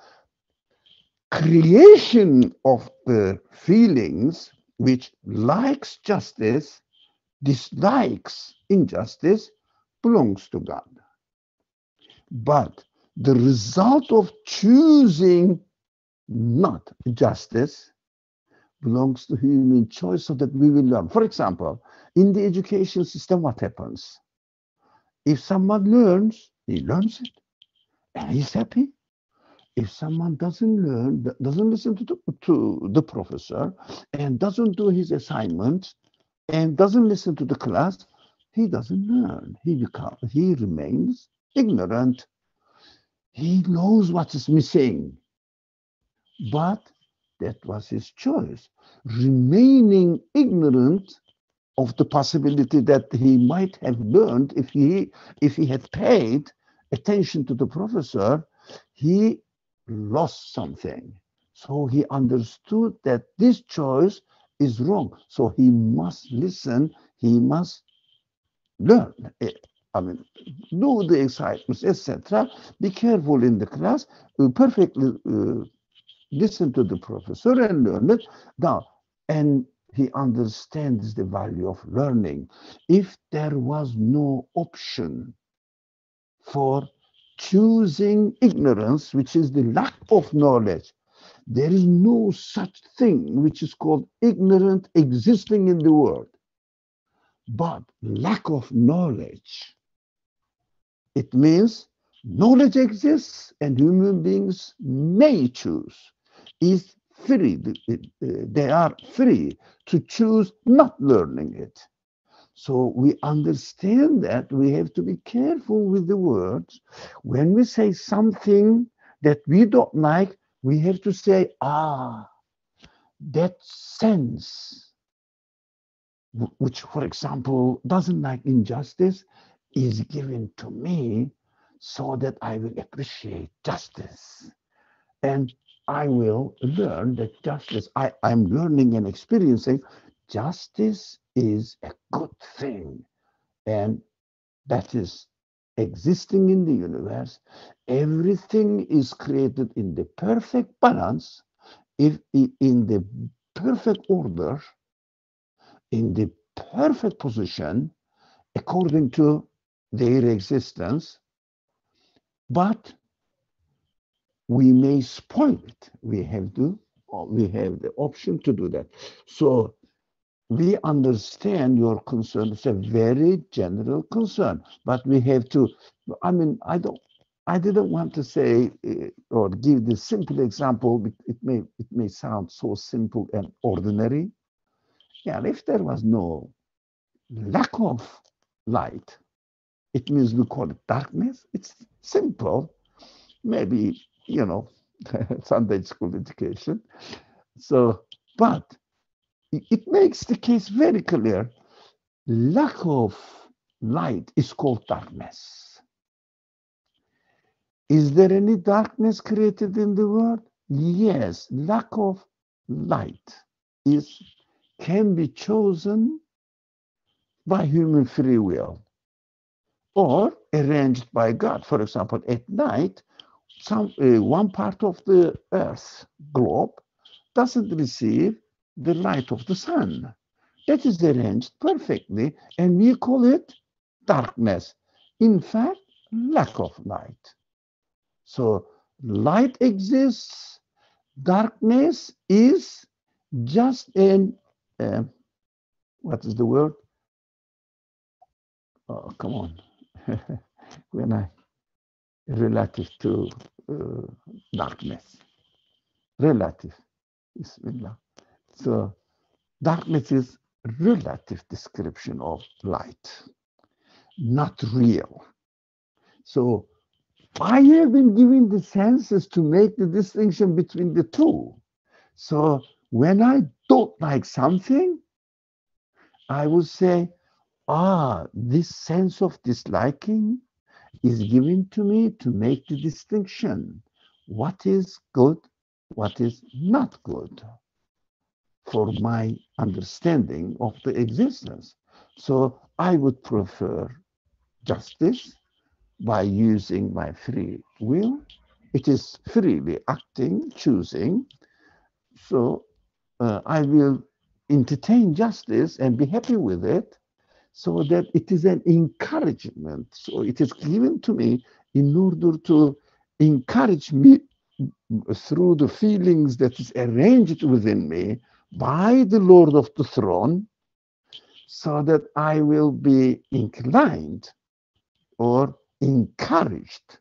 Creation of the feelings which likes justice, dislikes injustice, belongs to God. But the result of choosing not justice belongs to human choice, so that we will learn. For example, in the education system, what happens? If someone learns, he learns it, and he's happy. If someone doesn't learn, doesn't listen to the professor, and doesn't do his assignments, and doesn't listen to the class, he doesn't learn. He remains ignorant. He knows what is missing, but that was his choice. Remaining ignorant of the possibility that he might have learned if he had paid attention to the professor, he lost something. So he understood that this choice is wrong. So he must listen, he must learn. I mean, do the excitements, etc. Be careful in the class, perfectly listen to the professor and learn it. Now, and he understands the value of learning. If there was no option for choosing ignorance, which is the lack of knowledge, there is no such thing which is called ignorant existing in the world. But lack of knowledge, it means knowledge exists and human beings may choose. If free. They are free to choose not learning it. So we understand that we have to be careful with the words. When we say something that we don't like, we have to say, that sense, which, for example, doesn't like injustice, is given to me so that I will appreciate justice. And I will learn that justice, I'm learning and experiencing justice is a good thing. And that is existing in the universe. Everything is created in the perfect balance, if in the perfect order, in the perfect position, according to their existence. But we may spoil it. We have the option to do that. So we understand your concern. It's a very general concern, but we have to, I didn't want to say or give this simple example. It may sound so simple and ordinary. Yeah, if there was no lack of light, it means we call it darkness. It's simple. Maybe, Sunday school education. So, but it makes the case very clear. Lack of light is called darkness. Is there any darkness created in the world? Yes, lack of light can be chosen by human free will or arranged by God. For example, at night, one part of the Earth globe doesn't receive the light of the sun. That is arranged perfectly, and we call it darkness. In fact, lack of light. So light exists, darkness is just an, what is the word? Oh, come on. Relative to darkness. Relative. Bismillah. So darkness is relative description of light, not real. So I have been given the senses to make the distinction between the two. So when I don't like something, I would say, this sense of disliking is given to me to make the distinction. What is good, what is not good for my understanding of the existence. So I would prefer justice by using my free will. It is freely acting, choosing. So I will entertain justice and be happy with it, so that it is an encouragement. So it is given to me in order to encourage me through the feelings that is arranged within me by the Lord of the throne, so that I will be inclined or encouraged,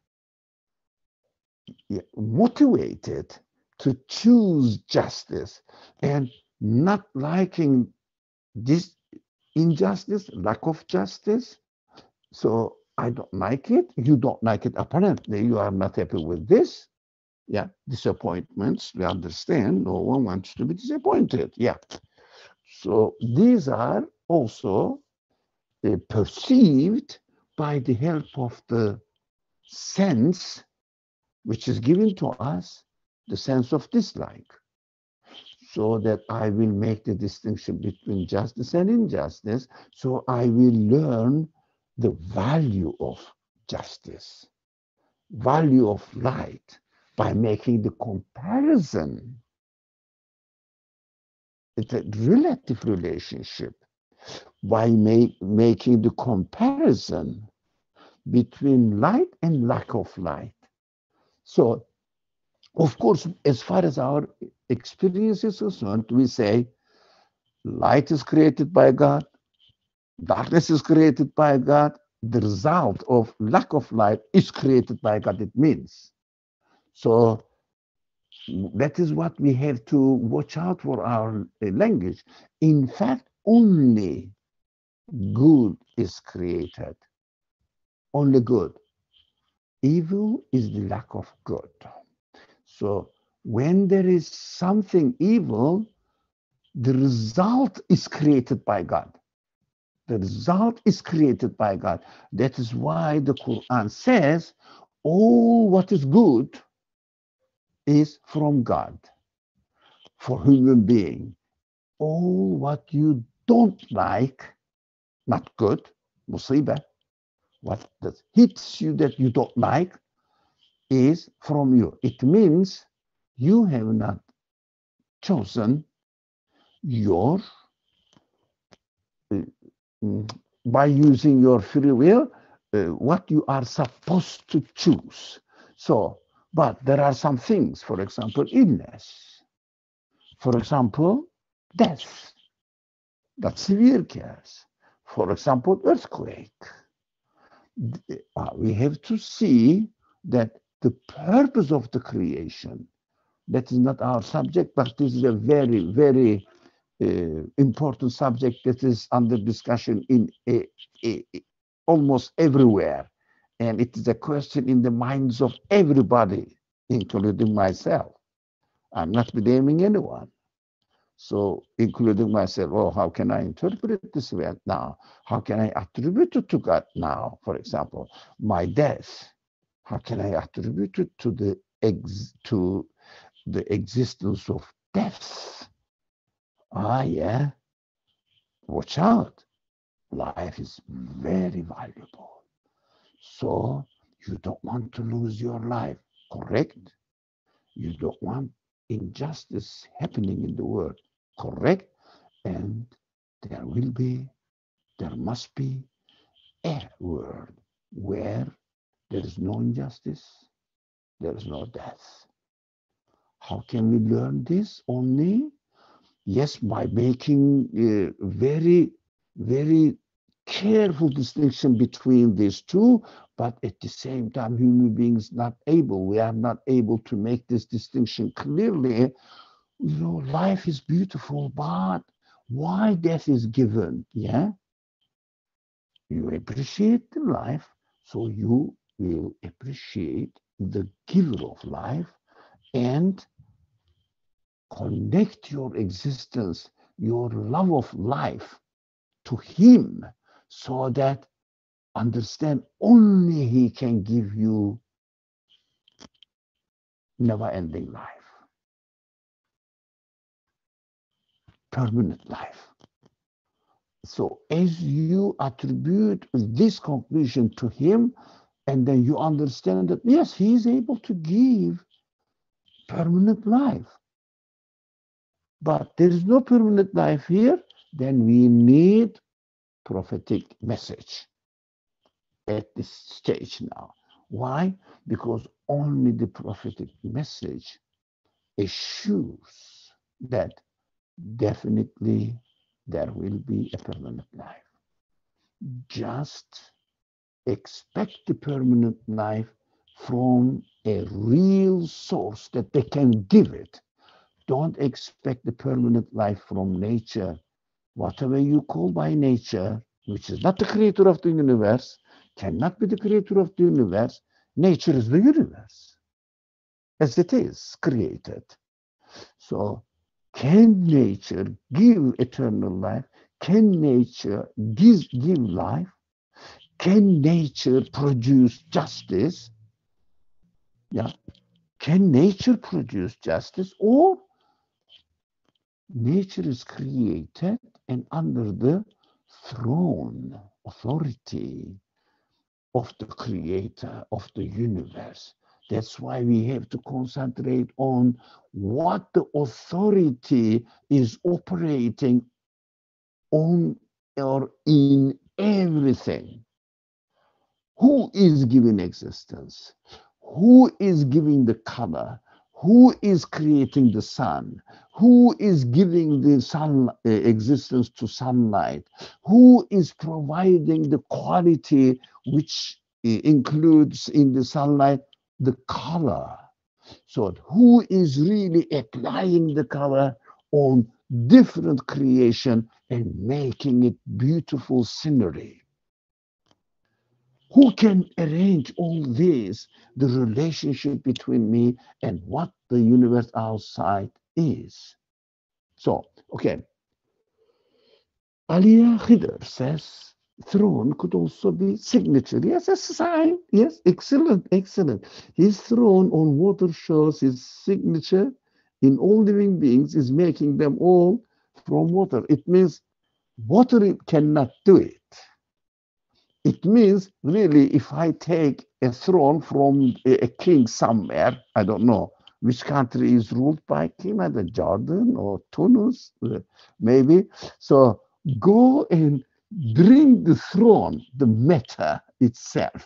motivated to choose justice and not liking this injustice, lack of justice. So I don't like it. You don't like it. Apparently, you are not happy with this. Yeah, disappointments. We understand. No one wants to be disappointed. Yeah. So these are also perceived by the help of the sense, which is given to us, the sense of dislike, so that I will make the distinction between justice and injustice. So I will learn the value of justice, value of light, by making the comparison. It's a relative relationship. By making the comparison between light and lack of light. So, of course, as far as our experience is concerned, we say light is created by God, darkness is created by God, the result of lack of light is created by God, it means. So That is what we have to watch out for our language. In fact, only good is created. Only good. Evil is the lack of good. So when there is something evil, the result is created by God. The result is created by God. That is why the Quran says all what is good is from God for human being. All what you don't like, not good, musibah, what that hits you that you don't like is from you. It means you have not chosen your, by using your free will, what you are supposed to choose. So, but there are some things, for example, illness, for example, death, that's severe case, for example, earthquake. We have to see that the purpose of the creation, that is not our subject, but this is a very, very important subject that is under discussion in almost everywhere. And it is a question in the minds of everybody, including myself. I'm not blaming anyone. So, including myself, oh, how can I interpret this event now? How can I attribute it to God now? For example, my death. How can I attribute it to the existence of death? Yeah. Watch out. Life is very valuable. So you don't want to lose your life, correct? You don't want injustice happening in the world, correct? And there must be a world where there is no injustice, there is no death. How can we learn this? Only, yes, by making a very, very careful distinction between these two, but at the same time, human beings we are not able to make this distinction clearly. You know, life is beautiful, but why death is given? Yeah, you appreciate the life, so you will appreciate the giver of life and connect your existence, your love of life to him, so that understand only he can give you never-ending life, permanent life. So as you attribute this conclusion to him, and then you understand that, yes, he is able to give permanent life. But there is no permanent life here, then we need prophetic message at this stage now. Why? Because only the prophetic message assures that definitely there will be a permanent life. Just expect the permanent life from a real source that they can give it. Don't expect the permanent life from nature. Whatever you call by nature, which is not the creator of the universe, cannot be the creator of the universe. Nature is the universe, as it is created. So, can nature give eternal life? Can nature give life? Can nature produce justice? Yeah. Can nature produce justice? Or nature is created and under the throne, authority of the creator of the universe. That's why we have to concentrate on what the authority is operating on or in everything. Who is giving existence? Who is giving the color? Who is creating the sun? Who is giving the sun existence to sunlight? Who is providing the quality which includes in the sunlight the color? So who is really applying the color on different creation and making it beautiful scenery? Who can arrange all this, the relationship between me and what the universe outside is? So, okay, Aliyah Khidr says throne could also be signature. Yes, a sign. Yes, excellent, excellent. His throne on water shows his signature in all living beings is making them all from water. It means water cannot do it. It means really if I take a throne from a king somewhere, I don't know which country is ruled by king, either Jordan or Tunis, maybe. So go and bring the throne, the matter itself,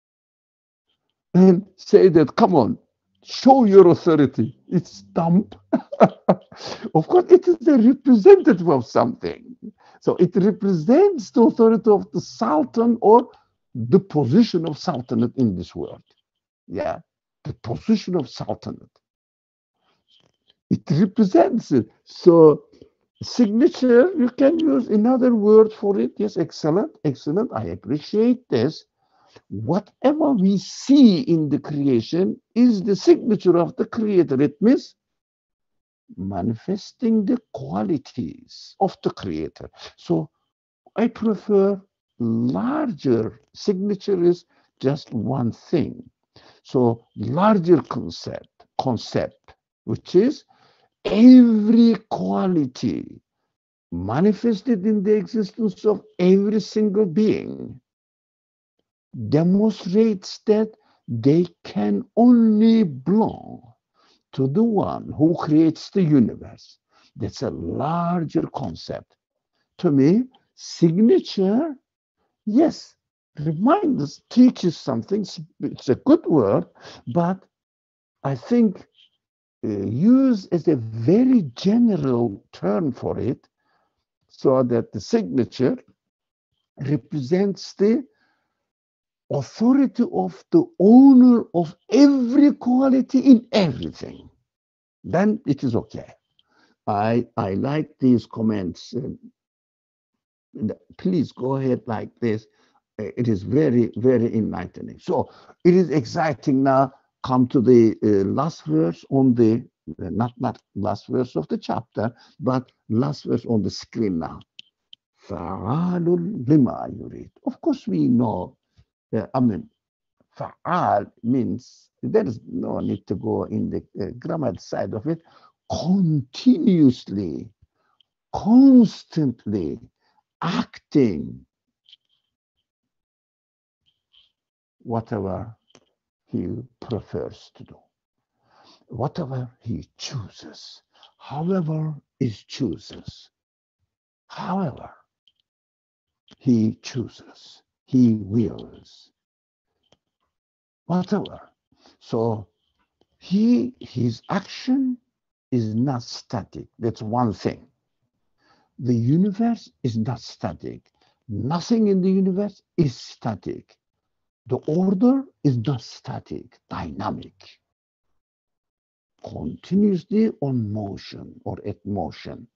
and say that, come on, show your authority. It's dumb. Of course, it is a representative of something. So it represents the authority of the Sultan or the position of Sultanate in this world. Yeah, the position of Sultanate. It represents it. So signature, you can use another word for it. Yes, excellent, excellent. I appreciate this. Whatever we see in the creation is the signature of the creator. It means manifesting the qualities of the creator. So I prefer larger signature is just one thing. So larger concept, which is every quality manifested in the existence of every single being demonstrates that they can only belong to the one who creates the universe. That's a larger concept. To me, signature, yes, reminds us, teaches something. It's a good word, but I think used as a very general term for it, so that the signature represents the authority of the owner of every quality in everything. Then it is okay. I like these comments. Please go ahead like this. It is very, very enlightening. So it is exciting now. Come to the last verse on the, not last verse of the chapter, but last verse on the screen now. فَعَالٌ لِمَا يُرِيدُ. Of course we know, I mean, fa'al means, there is no need to go in the grammar side of it, continuously, constantly acting whatever he prefers to do, whatever he chooses, however he chooses, however he chooses, he wills, whatever. So his action is not static. That's one thing. The universe is not static. Nothing in the universe is static. The order is not static, dynamic, continuously on motion or at motion.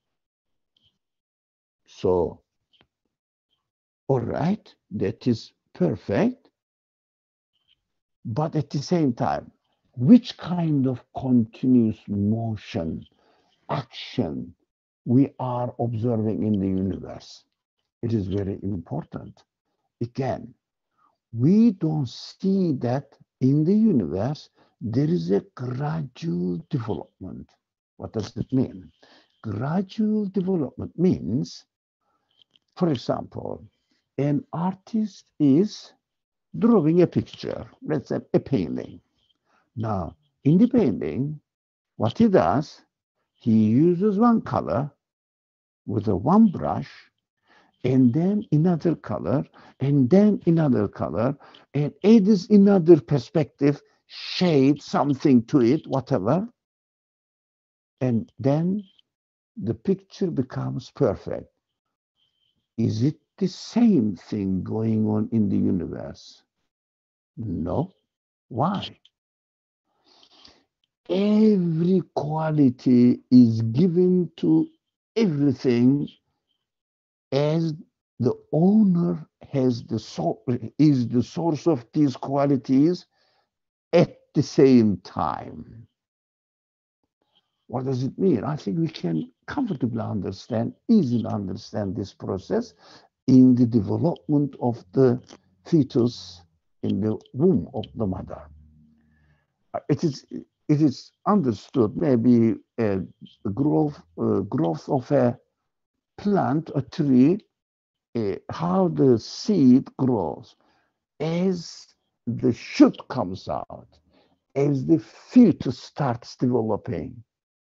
So, all right, that is perfect. But at the same time, which kind of continuous motion, action we are observing in the universe? It is very important. Again, we don't see that in the universe there is a gradual development. What does it mean? Gradual development means, for example, an artist is drawing a picture, let's say a painting. Now, in the painting, what he does, he uses one color with a one brush, and then another color, and then another color, and adds another perspective, shade something to it, whatever, and then the picture becomes perfect. Is it the same thing going on in the universe? No. Why? every quality is given to everything as the owner is the source of these qualities at the same time. What does it mean? I think we can comfortably easily understand this process in the development of the fetus in the womb of the mother. It is understood maybe a growth of a plant or tree, how the seed grows as the shoot comes out, as the fetus starts developing.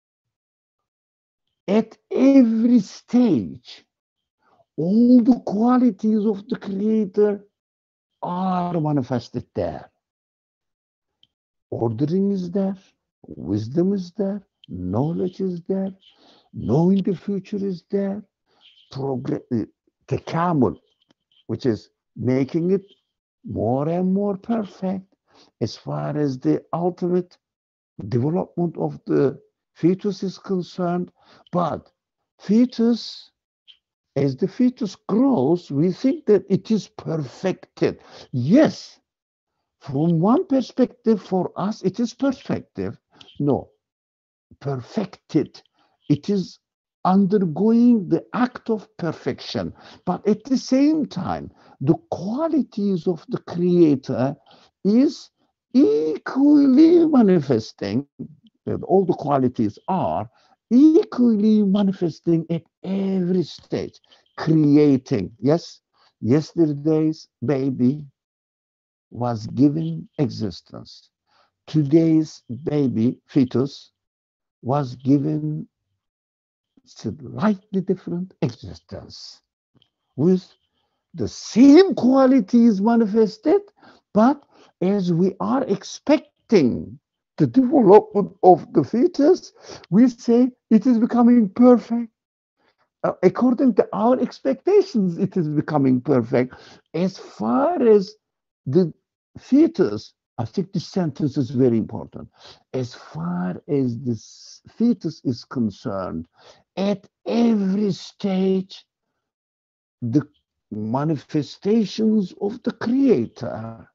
At every stage, all the qualities of the Creator are manifested there. Ordering is there, wisdom is there, knowledge is there, knowing the future is there, takamul, which is making it more and more perfect as far as the ultimate development of the fetus is concerned. But fetus, as the fetus grows, we think that it is perfected. Yes, from one perspective, for us, it is perfected. No, perfected. It is undergoing the act of perfection. But at the same time, the qualities of the Creator is equally manifesting. All the qualities are equally manifesting at every stage, creating. Yes, yesterday's baby was given existence. Today's baby, fetus, was given slightly different existence with the same qualities manifested, but as we are expecting the development of the fetus, we say it is becoming perfect. According to our expectations, it is becoming perfect. As far as the fetus, I think this sentence is very important. As far as this fetus is concerned, at every stage, the manifestations of the Creator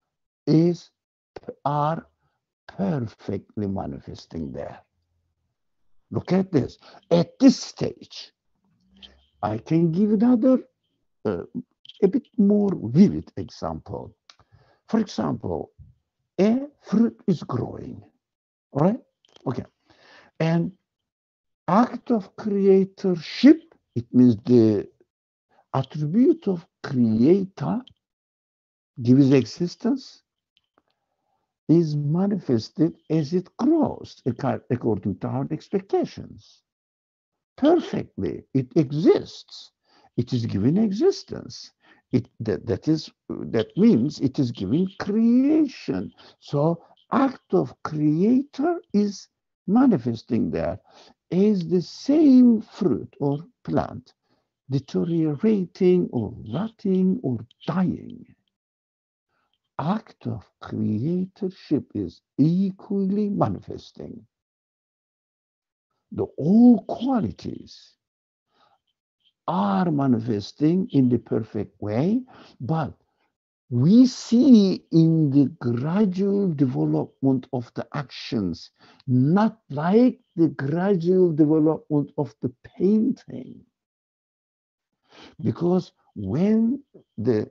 are perfectly manifesting there. Look at this. At this stage, I can give another a bit more vivid example. For example, a fruit is growing, all right? Okay. And act of creatorship, it means the attribute of Creator gives existence, is manifested as it grows according to our expectations. Perfectly, it exists. It is given existence. That means it is giving creation. So act of Creator is manifesting there as the same fruit or plant deteriorating or rotting or dying. Act of creatorship is equally manifesting. The all qualities are manifesting in the perfect way, but we see in the gradual development of the actions, not like the gradual development of the painting. Because when the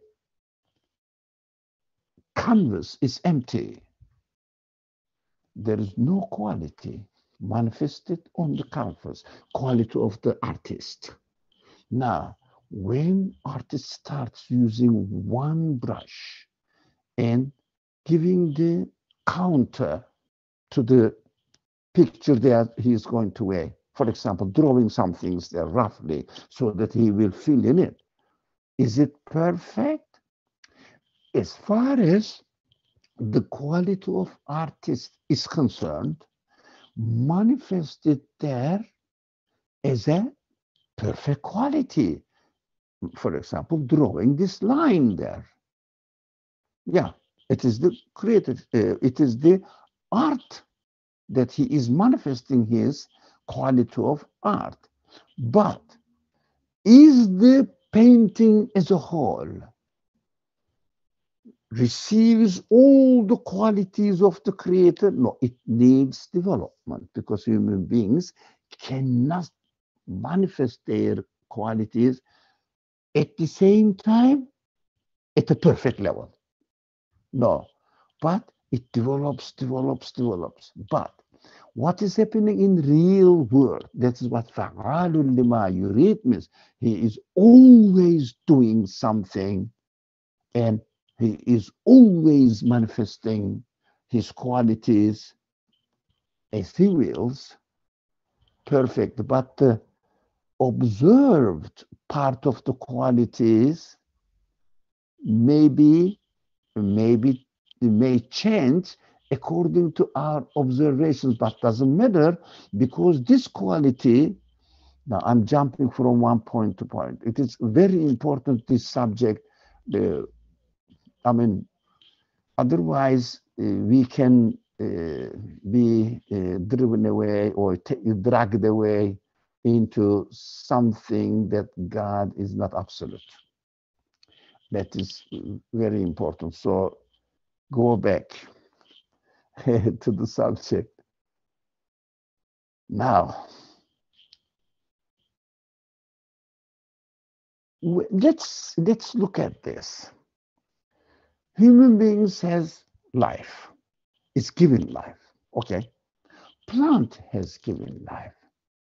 canvas is empty, there is no quality manifested on the canvas, quality of the artist. Now, when artist starts using one brush and giving the counter to the picture that he is going to wear, for example, drawing some things there roughly so that he will fill in it, is it perfect? As far as the quality of artist is concerned, manifested there as a perfect quality. For example, drawing this line there. Yeah, it is the creative, it is the art that he is manifesting his quality of art. But is the painting as a whole receives all the qualities of the creator? No, it needs development, because human beings cannot manifest their qualities at the same time at a perfect level. No, but it develops. But what is happening in real world? That is what fa'alun lima yurid means. He is always doing something, and he is always manifesting his qualities as he wills, perfect. But the observed part of the qualities may change according to our observations, but doesn't matter, because this quality, now I'm jumping from one point to point. It is very important, this subject. Otherwise we can be driven away or dragged away into something that God is not absolute. That is very important. So go back to the subject. Now, let's look at this. Human beings has life. It's given life. Okay. Plant has given life.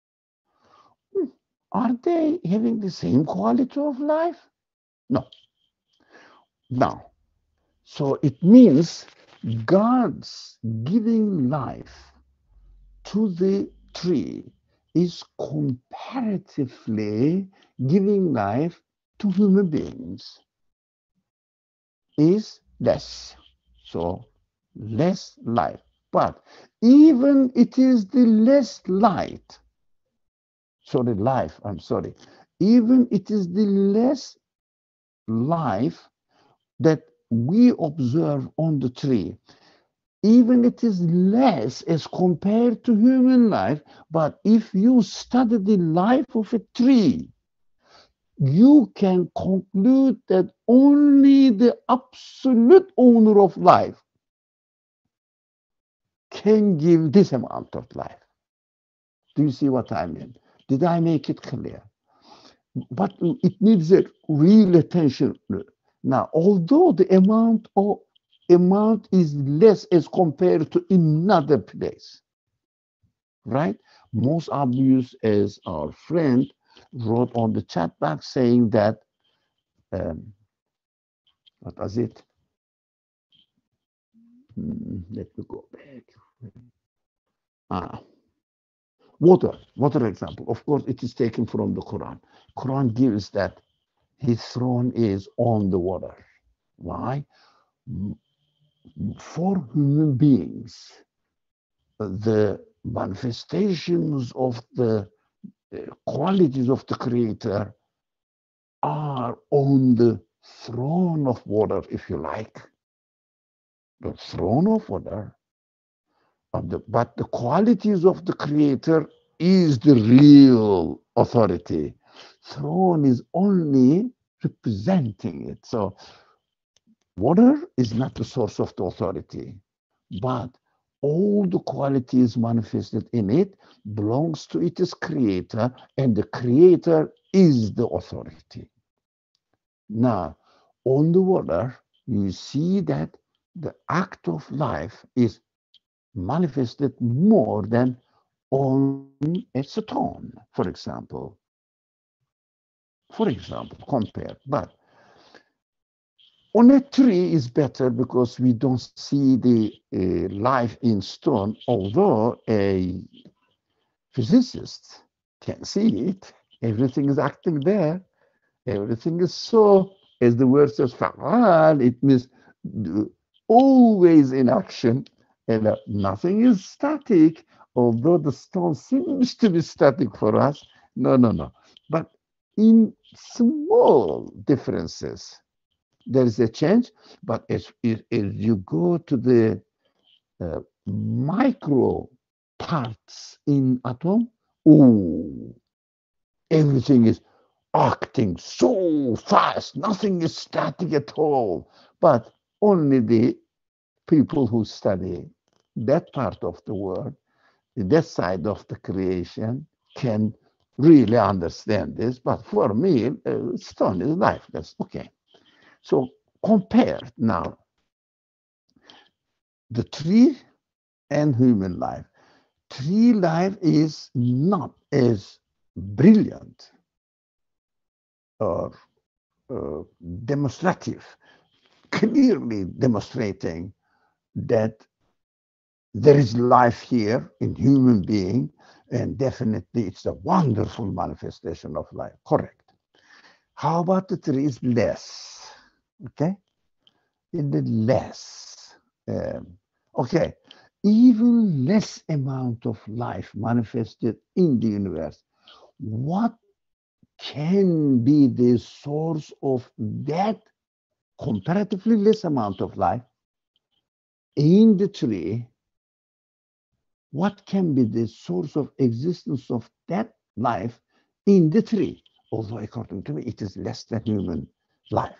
Are they having the same quality of life? No. Now, so it means God's giving life to the tree is comparatively giving life to human beings is less. So less life. But even it is the less light, even it is the less life that we observe on the tree, even it is less as compared to human life. But if you study the life of a tree, you can conclude that only the absolute owner of life can give this amount of life. Do you see what I mean? Did I make it clear? But it needs a real attention. Now, although the amount is less as compared to another place, right? Most obvious, as our friend wrote on the chat box saying that, what was it? Let me go back. Water example. Of course, it is taken from the Quran. Quran gives that his throne is on the water. Why? For human beings, the manifestations of the qualities of the Creator are on the throne of water, if you like. The throne of water. But the qualities of the Creator is the real authority. Throne is only representing it. So water is not the source of the authority, but all the qualities manifested in it belongs to its creator, and the creator is the authority. Now, on the water, you see that the act of life is manifested more than on a stone, for example, compared. But on a tree is better because we don't see the life in stone, although a physicist can see it. Everything is acting there. Everything is so, as the word says, fa'al, it means always in action, and nothing is static, although the stone seems to be static for us. No. But in small differences, there is a change. But as you go to the micro parts in atom, oh, everything is acting so fast. Nothing is static at all. But only the people who study that part of the world, that side of the creation, can really understand this. But for me, stone is lifeless. Okay. So compare now the tree and human life. Tree life is not as brilliant or demonstrative, clearly demonstrating that there is life here in human being, and definitely it's a wonderful manifestation of life. Correct. How about the tree is less? Okay, in the less. Okay, even less amount of life manifested in the universe. What can be the source of that comparatively less amount of life in the tree? What can be the source of existence of that life in the tree? Although according to me, it is less than human life,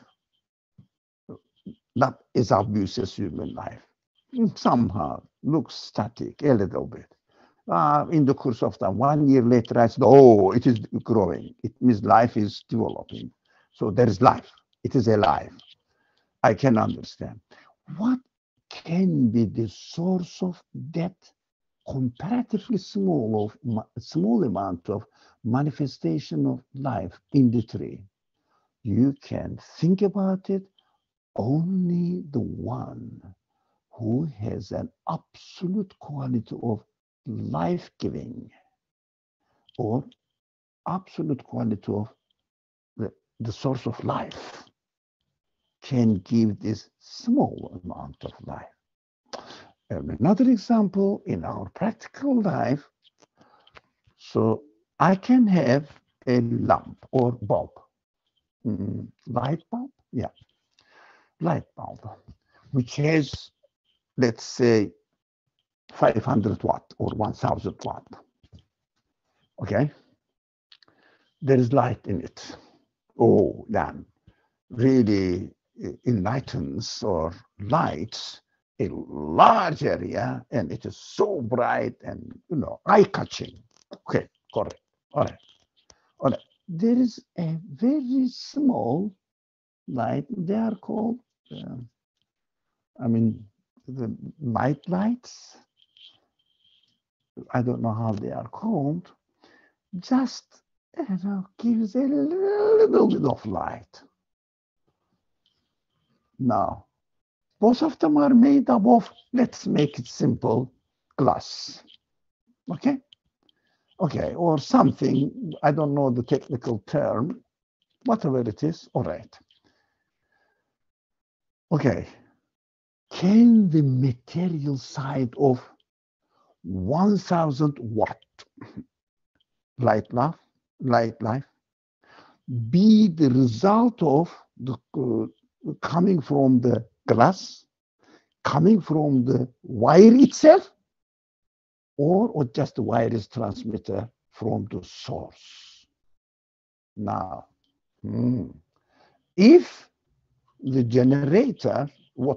not as obvious as human life. Somehow looks static a little bit. In the course of time, 1 year later, I said, oh, it is growing. It means life is developing. So there is life. It is alive. I can understand. What can be the source of that comparatively small amount of manifestation of life in the tree? You can think about it. Only the one who has an absolute quality of life-giving or absolute quality of the source of life can give this small amount of life. And another example in our practical life, so I can have a lamp or bulb, light bulb, yeah, light bulb, which has, let's say, 500 watt or 1000 watt. Okay, there is light in it. Oh, then really enlightens or lights a large area, and it is so bright and eye-catching. Okay, correct. All right. All right. There is a very small light. They are called, the night lights. I don't know how they are called. Just gives a little bit of light. Now, both of them are made up of, let's make it simple, glass. Okay? Okay, or something, I don't know the technical term, whatever it is, all right. Okay, can the material side of 1000 watt light life be the result of the coming from the glass, coming from the wire itself, or just the wireless transmitter from the source? Now, if the generator,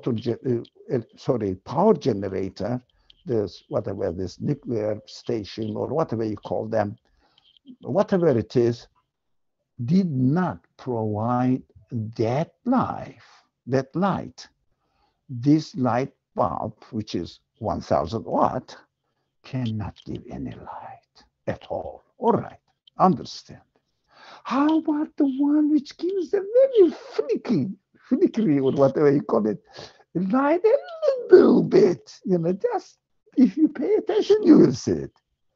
power generator, this nuclear station or whatever you call them, whatever it is, did not provide that light, this light bulb, which is 1000 watt, cannot give any light at all. All right, understand. How about the one which gives a very flickry or whatever you call it, light a little bit, just if you pay attention, you will see it.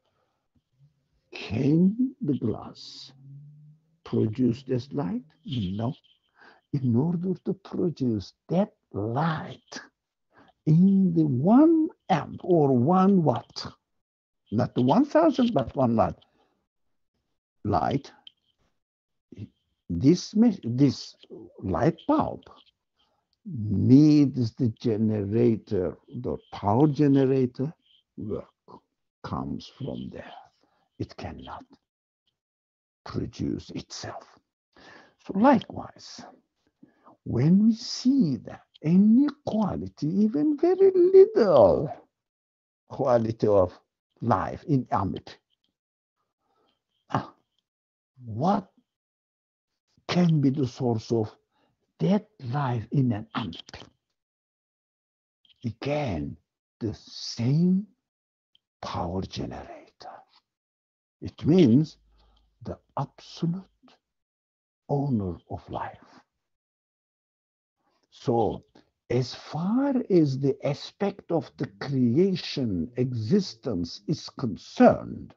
Can the glass produce this light? No. In order to produce that light in the 1 amp or 1 watt, not the 1000, but 1 watt light, this light bulb needs the generator, the power generator work. comes from there. It cannot produce itself. So likewise, when we see that any quality, even very little quality of life in Amit, what can be the source of that life in an Amit? Again, the same power generator. It means the absolute owner of life. So, as far as the aspect of the creation existence is concerned,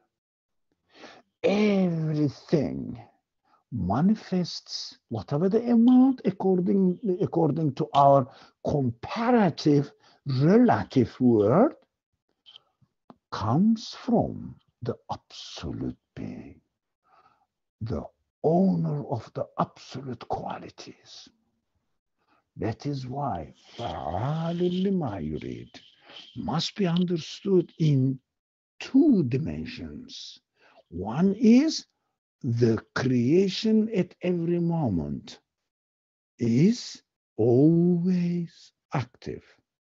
everything manifests whatever the amount according to our comparative relative world comes from the absolute being, the owner of the absolute qualities. That is why فَعَالٌ لِمَا يُرِيدُ must be understood in two dimensions. One is the creation at every moment is always active,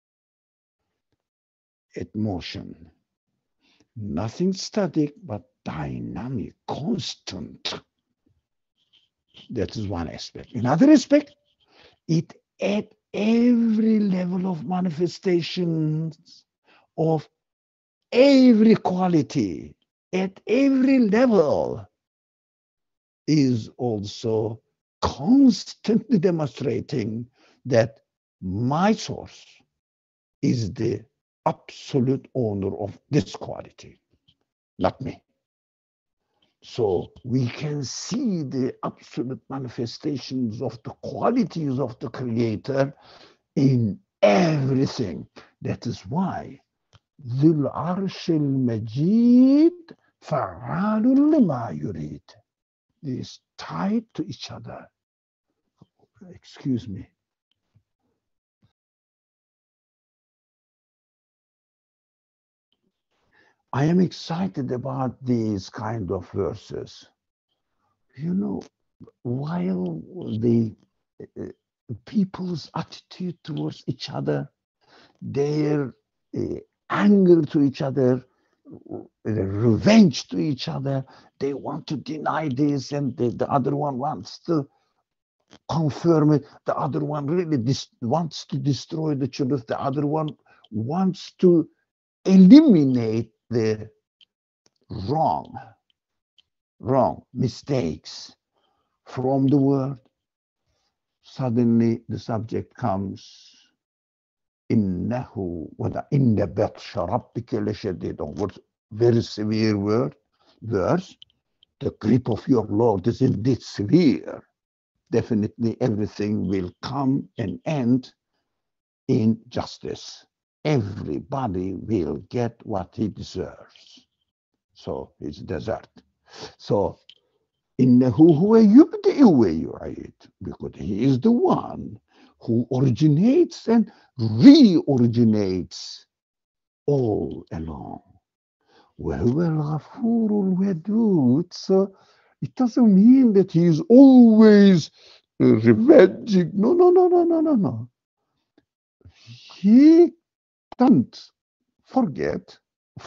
at motion. Nothing static, but dynamic, constant. That is one aspect. Another aspect, it at every level of manifestations of every quality, at every level, is also constantly demonstrating that my source is the absolute owner of this quality, not me. So we can see the absolute manifestations of the qualities of the Creator in everything. That is why Dhul Arsh al-Majid Fa'alun lima yurid is tied to each other. Excuse me. I am excited about these kind of verses. You know, while the people's attitude towards each other, their anger to each other, revenge to each other, they want to deny this and the other one wants to confirm it, the other one really wants to destroy the truth, the other one wants to eliminate the wrong mistakes from the word. Suddenly the subject comes, innahu wa inna batsha rabbika lashadid, very severe verse. The grip of your Lord is indeed severe. Definitely everything will come and end in justice. Everybody will get what he deserves. So it's desert. So innahu huwa yubdi'u wa yu'id, because he is the one who originates and re-originates all along. وَهُوَ الْغَفُورُ الْوَدُودُ. So it doesn't mean that he is always revenging. No. He doesn't forget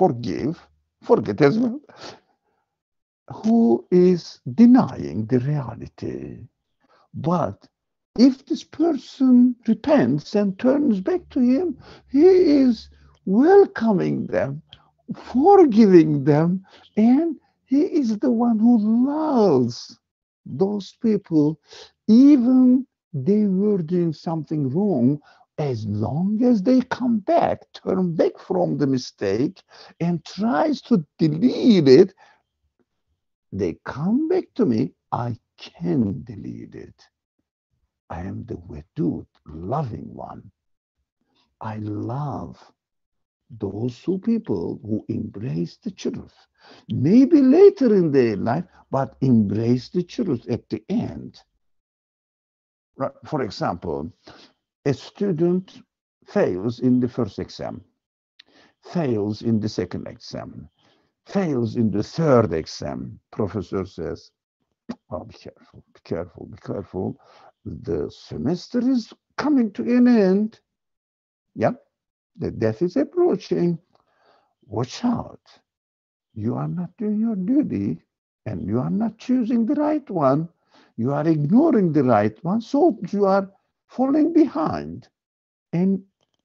as well, who is denying the reality. But if this person repents and turns back to him, he is welcoming them, forgiving them, and he is the one who loves those people, even they were doing something wrong, as long as they come back, turn back from the mistake and tries to delete it, they come back to me, I can delete it. I am the Wadud, loving one. I love those two people who embrace the truth. Maybe later in their life, but embrace the truth at the end. For example, a student fails in the first exam, fails in the second exam, fails in the third exam. Professor says, oh, be careful, be careful, be careful. The semester is coming to an end. Yep, the death is approaching. Watch out. You are not doing your duty and you are not choosing the right one. You are ignoring the right one, so you are falling behind and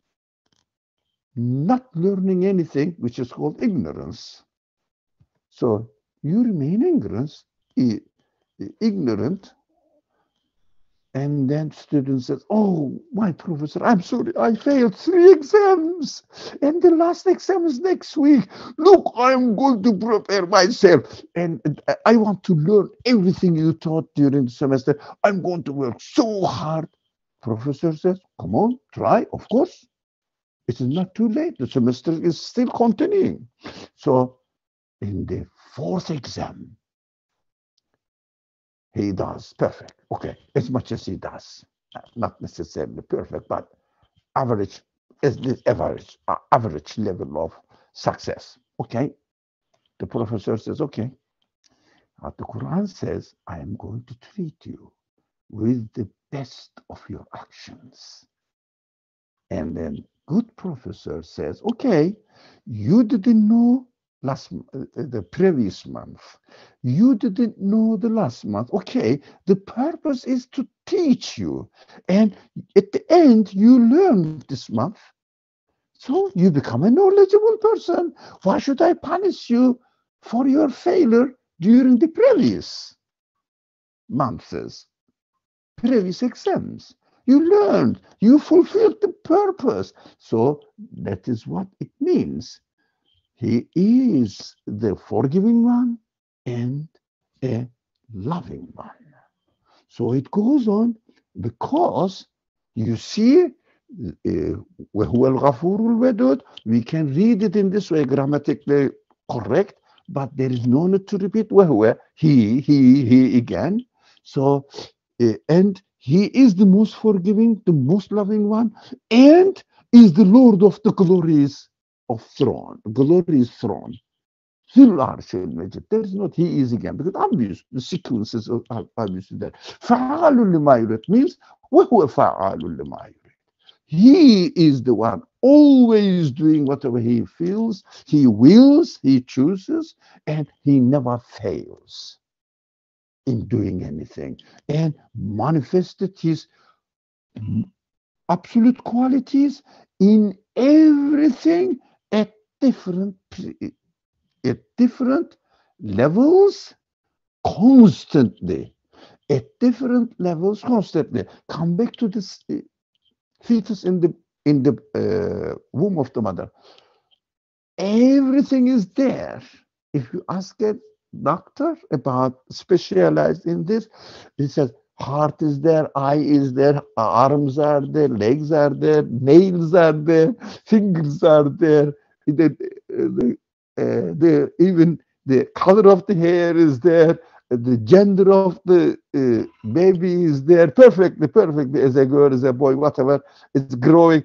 not learning anything, which is called ignorance. So you remain ignorant, and then student says, oh, my professor, I'm sorry, I failed 3 exams, and the last exam is next week. Look, I'm going to prepare myself, and I want to learn everything you taught during the semester. I'm going to work so hard. Professor says, come on, try, of course. It is not too late. The semester is still continuing. So in the 4th exam, he does perfect. Okay, as much as he does. Not necessarily perfect, but average is the average level of success. Okay, the professor says, okay, the Quran says, I am going to treat you with the best of your actions. And then good professor says, okay, you didn't know the previous month. You didn't know the last month. Okay, the purpose is to teach you. And at the end, you learn this month. So you become a knowledgeable person. Why should I punish you for your failure during the previous months, previous exams? You learned, you fulfilled the purpose. So that is what it means. He is the forgiving one and a loving one. So it goes on because you see, we can read it in this way, grammatically correct, but there is no need to repeat he again. So, and he is the most forgiving, the most loving one, and is the Lord of the glories of throne, glorious throne. There is not he is again, because obvious, the sequences are obviously there. Means he is the one always doing whatever he feels, he wills, he chooses, and he never fails in doing anything, and manifested his absolute qualities in everything at different levels constantly. At different levels constantly. Come back to this fetus in the womb of the mother. Everything is there. If you ask a doctor about specialized in this, he says heart is there, eye is there, arms are there, legs are there, nails are there, fingers are there. Even the color of the hair is there, the gender of the baby is there, perfectly, as a girl, as a boy, whatever, it's growing.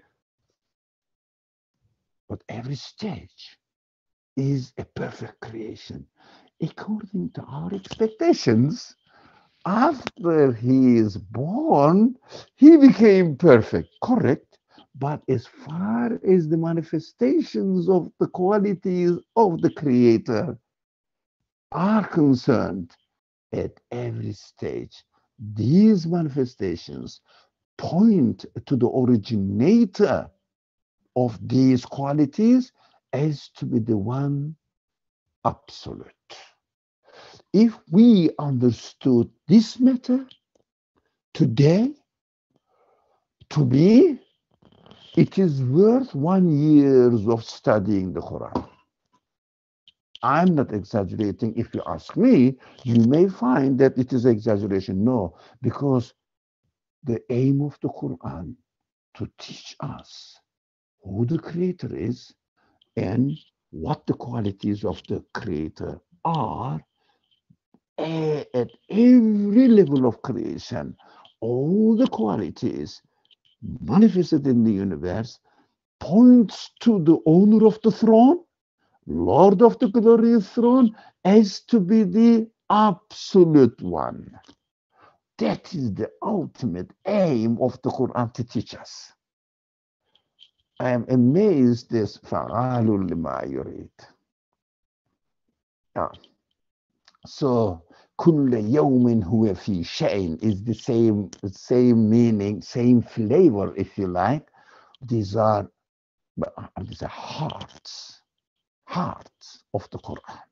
But every stage is a perfect creation according to our expectations. After he is born, he became perfect, correct? But as far as the manifestations of the qualities of the Creator are concerned, at every stage, these manifestations point to the originator of these qualities as to be the one absolute. If we understood this matter today, to me, it is worth 1 year of studying the Quran. I'm not exaggerating. If you ask me, you may find that it is exaggeration. No, because the aim of the Quran to teach us who the Creator is and what the qualities of the Creator are at every level of creation. All the qualities manifested in the universe points to the owner of the throne, Lord of the glorious throne as to be the absolute one. That is the ultimate aim of the Quran to teach us. I am amazed this fa'alun lima yurid. So كل يوم هو في شأن is the same meaning, same flavor, if you like. These are hearts of the Quran.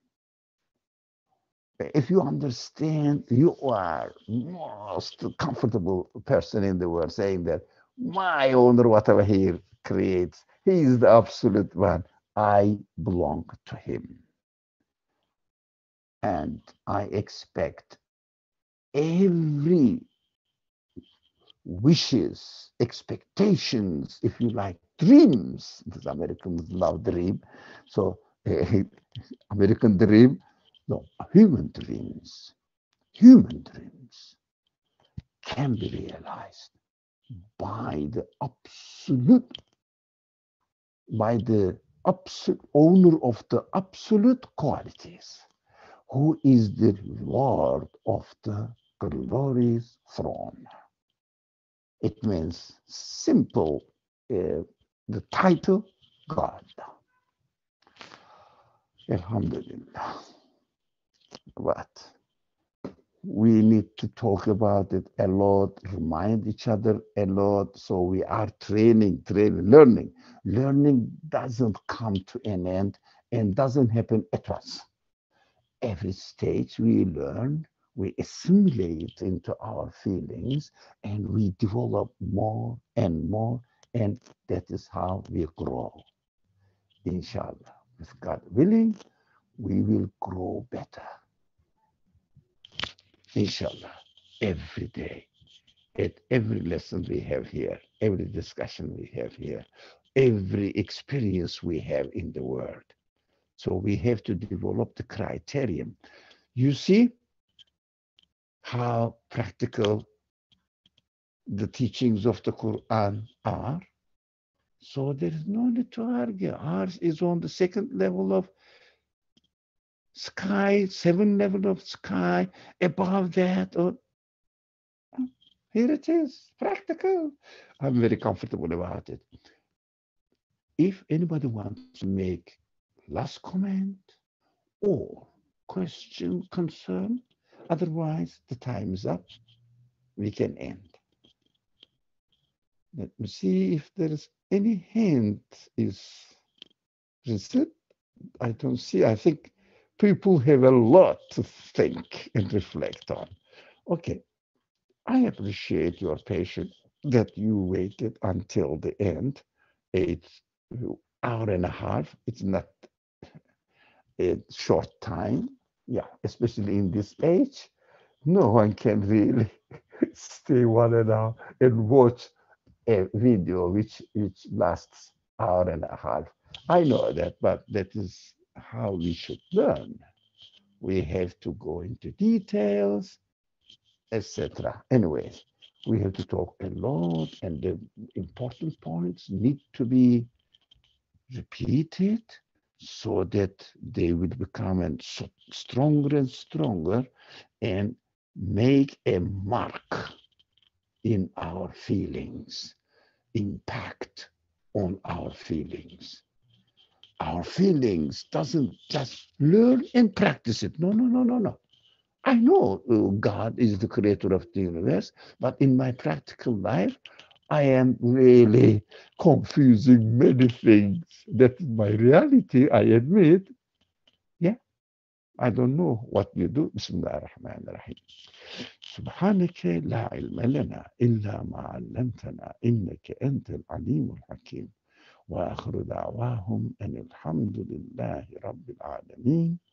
If you understand, you are most comfortable person in the world saying that my owner, whatever he creates, he is the absolute one. I belong to him. And I expect every wishes, expectations, if you like, dreams, because Americans love dream. So American dream, no, human dreams can be realized by the absolute owner of the absolute qualities, who is the Lord of the glorious throne. It means simple, the title, God. Alhamdulillah. But we need to talk about it a lot, remind each other a lot. So we are training, learning. Learning doesn't come to an end and doesn't happen at once. Every stage we learn, we assimilate into our feelings, and we develop more and more, and that is how we grow. Inshallah, with God willing, we will grow better. Inshallah, every day, at every lesson we have here, every discussion we have here, every experience we have in the world. So we have to develop the criterion. You see how practical the teachings of the Quran are. So there is no need to argue. Ours is on the second level of sky, 7 level of sky, above that. Or here it is, practical. I'm very comfortable about it. If anybody wants to make last comment or question, concern, otherwise the time is up, we can end. Let me see if there is any hand is present. I don't see. I think people have a lot to think and reflect on. Okay. I appreciate your patience that you waited until the end. It's an hour and a half. It's not a short time. Yeah, especially in this age. No one can really stay 1 hour and watch a video which lasts hour and a half. I know that, but that is how we should learn. We have to go into details, etc. Anyways, we have to talk a lot, and the important points need to be repeated so that they will become stronger and stronger and make a mark in our feelings, impact on our feelings. Our feelings doesn't just learn and practice it. No. I know God is the creator of the universe, but in my practical life, I am really confusing many things. That's my reality, I admit. Yeah, I don't know what you do. Bismillah ar-Rahman ar-Rahim. سبحانك لا علم لنا إلا ما علمتنا إنك أنت العليم الحكيم وآخر دعواهم أن الحمد لله رب العالمين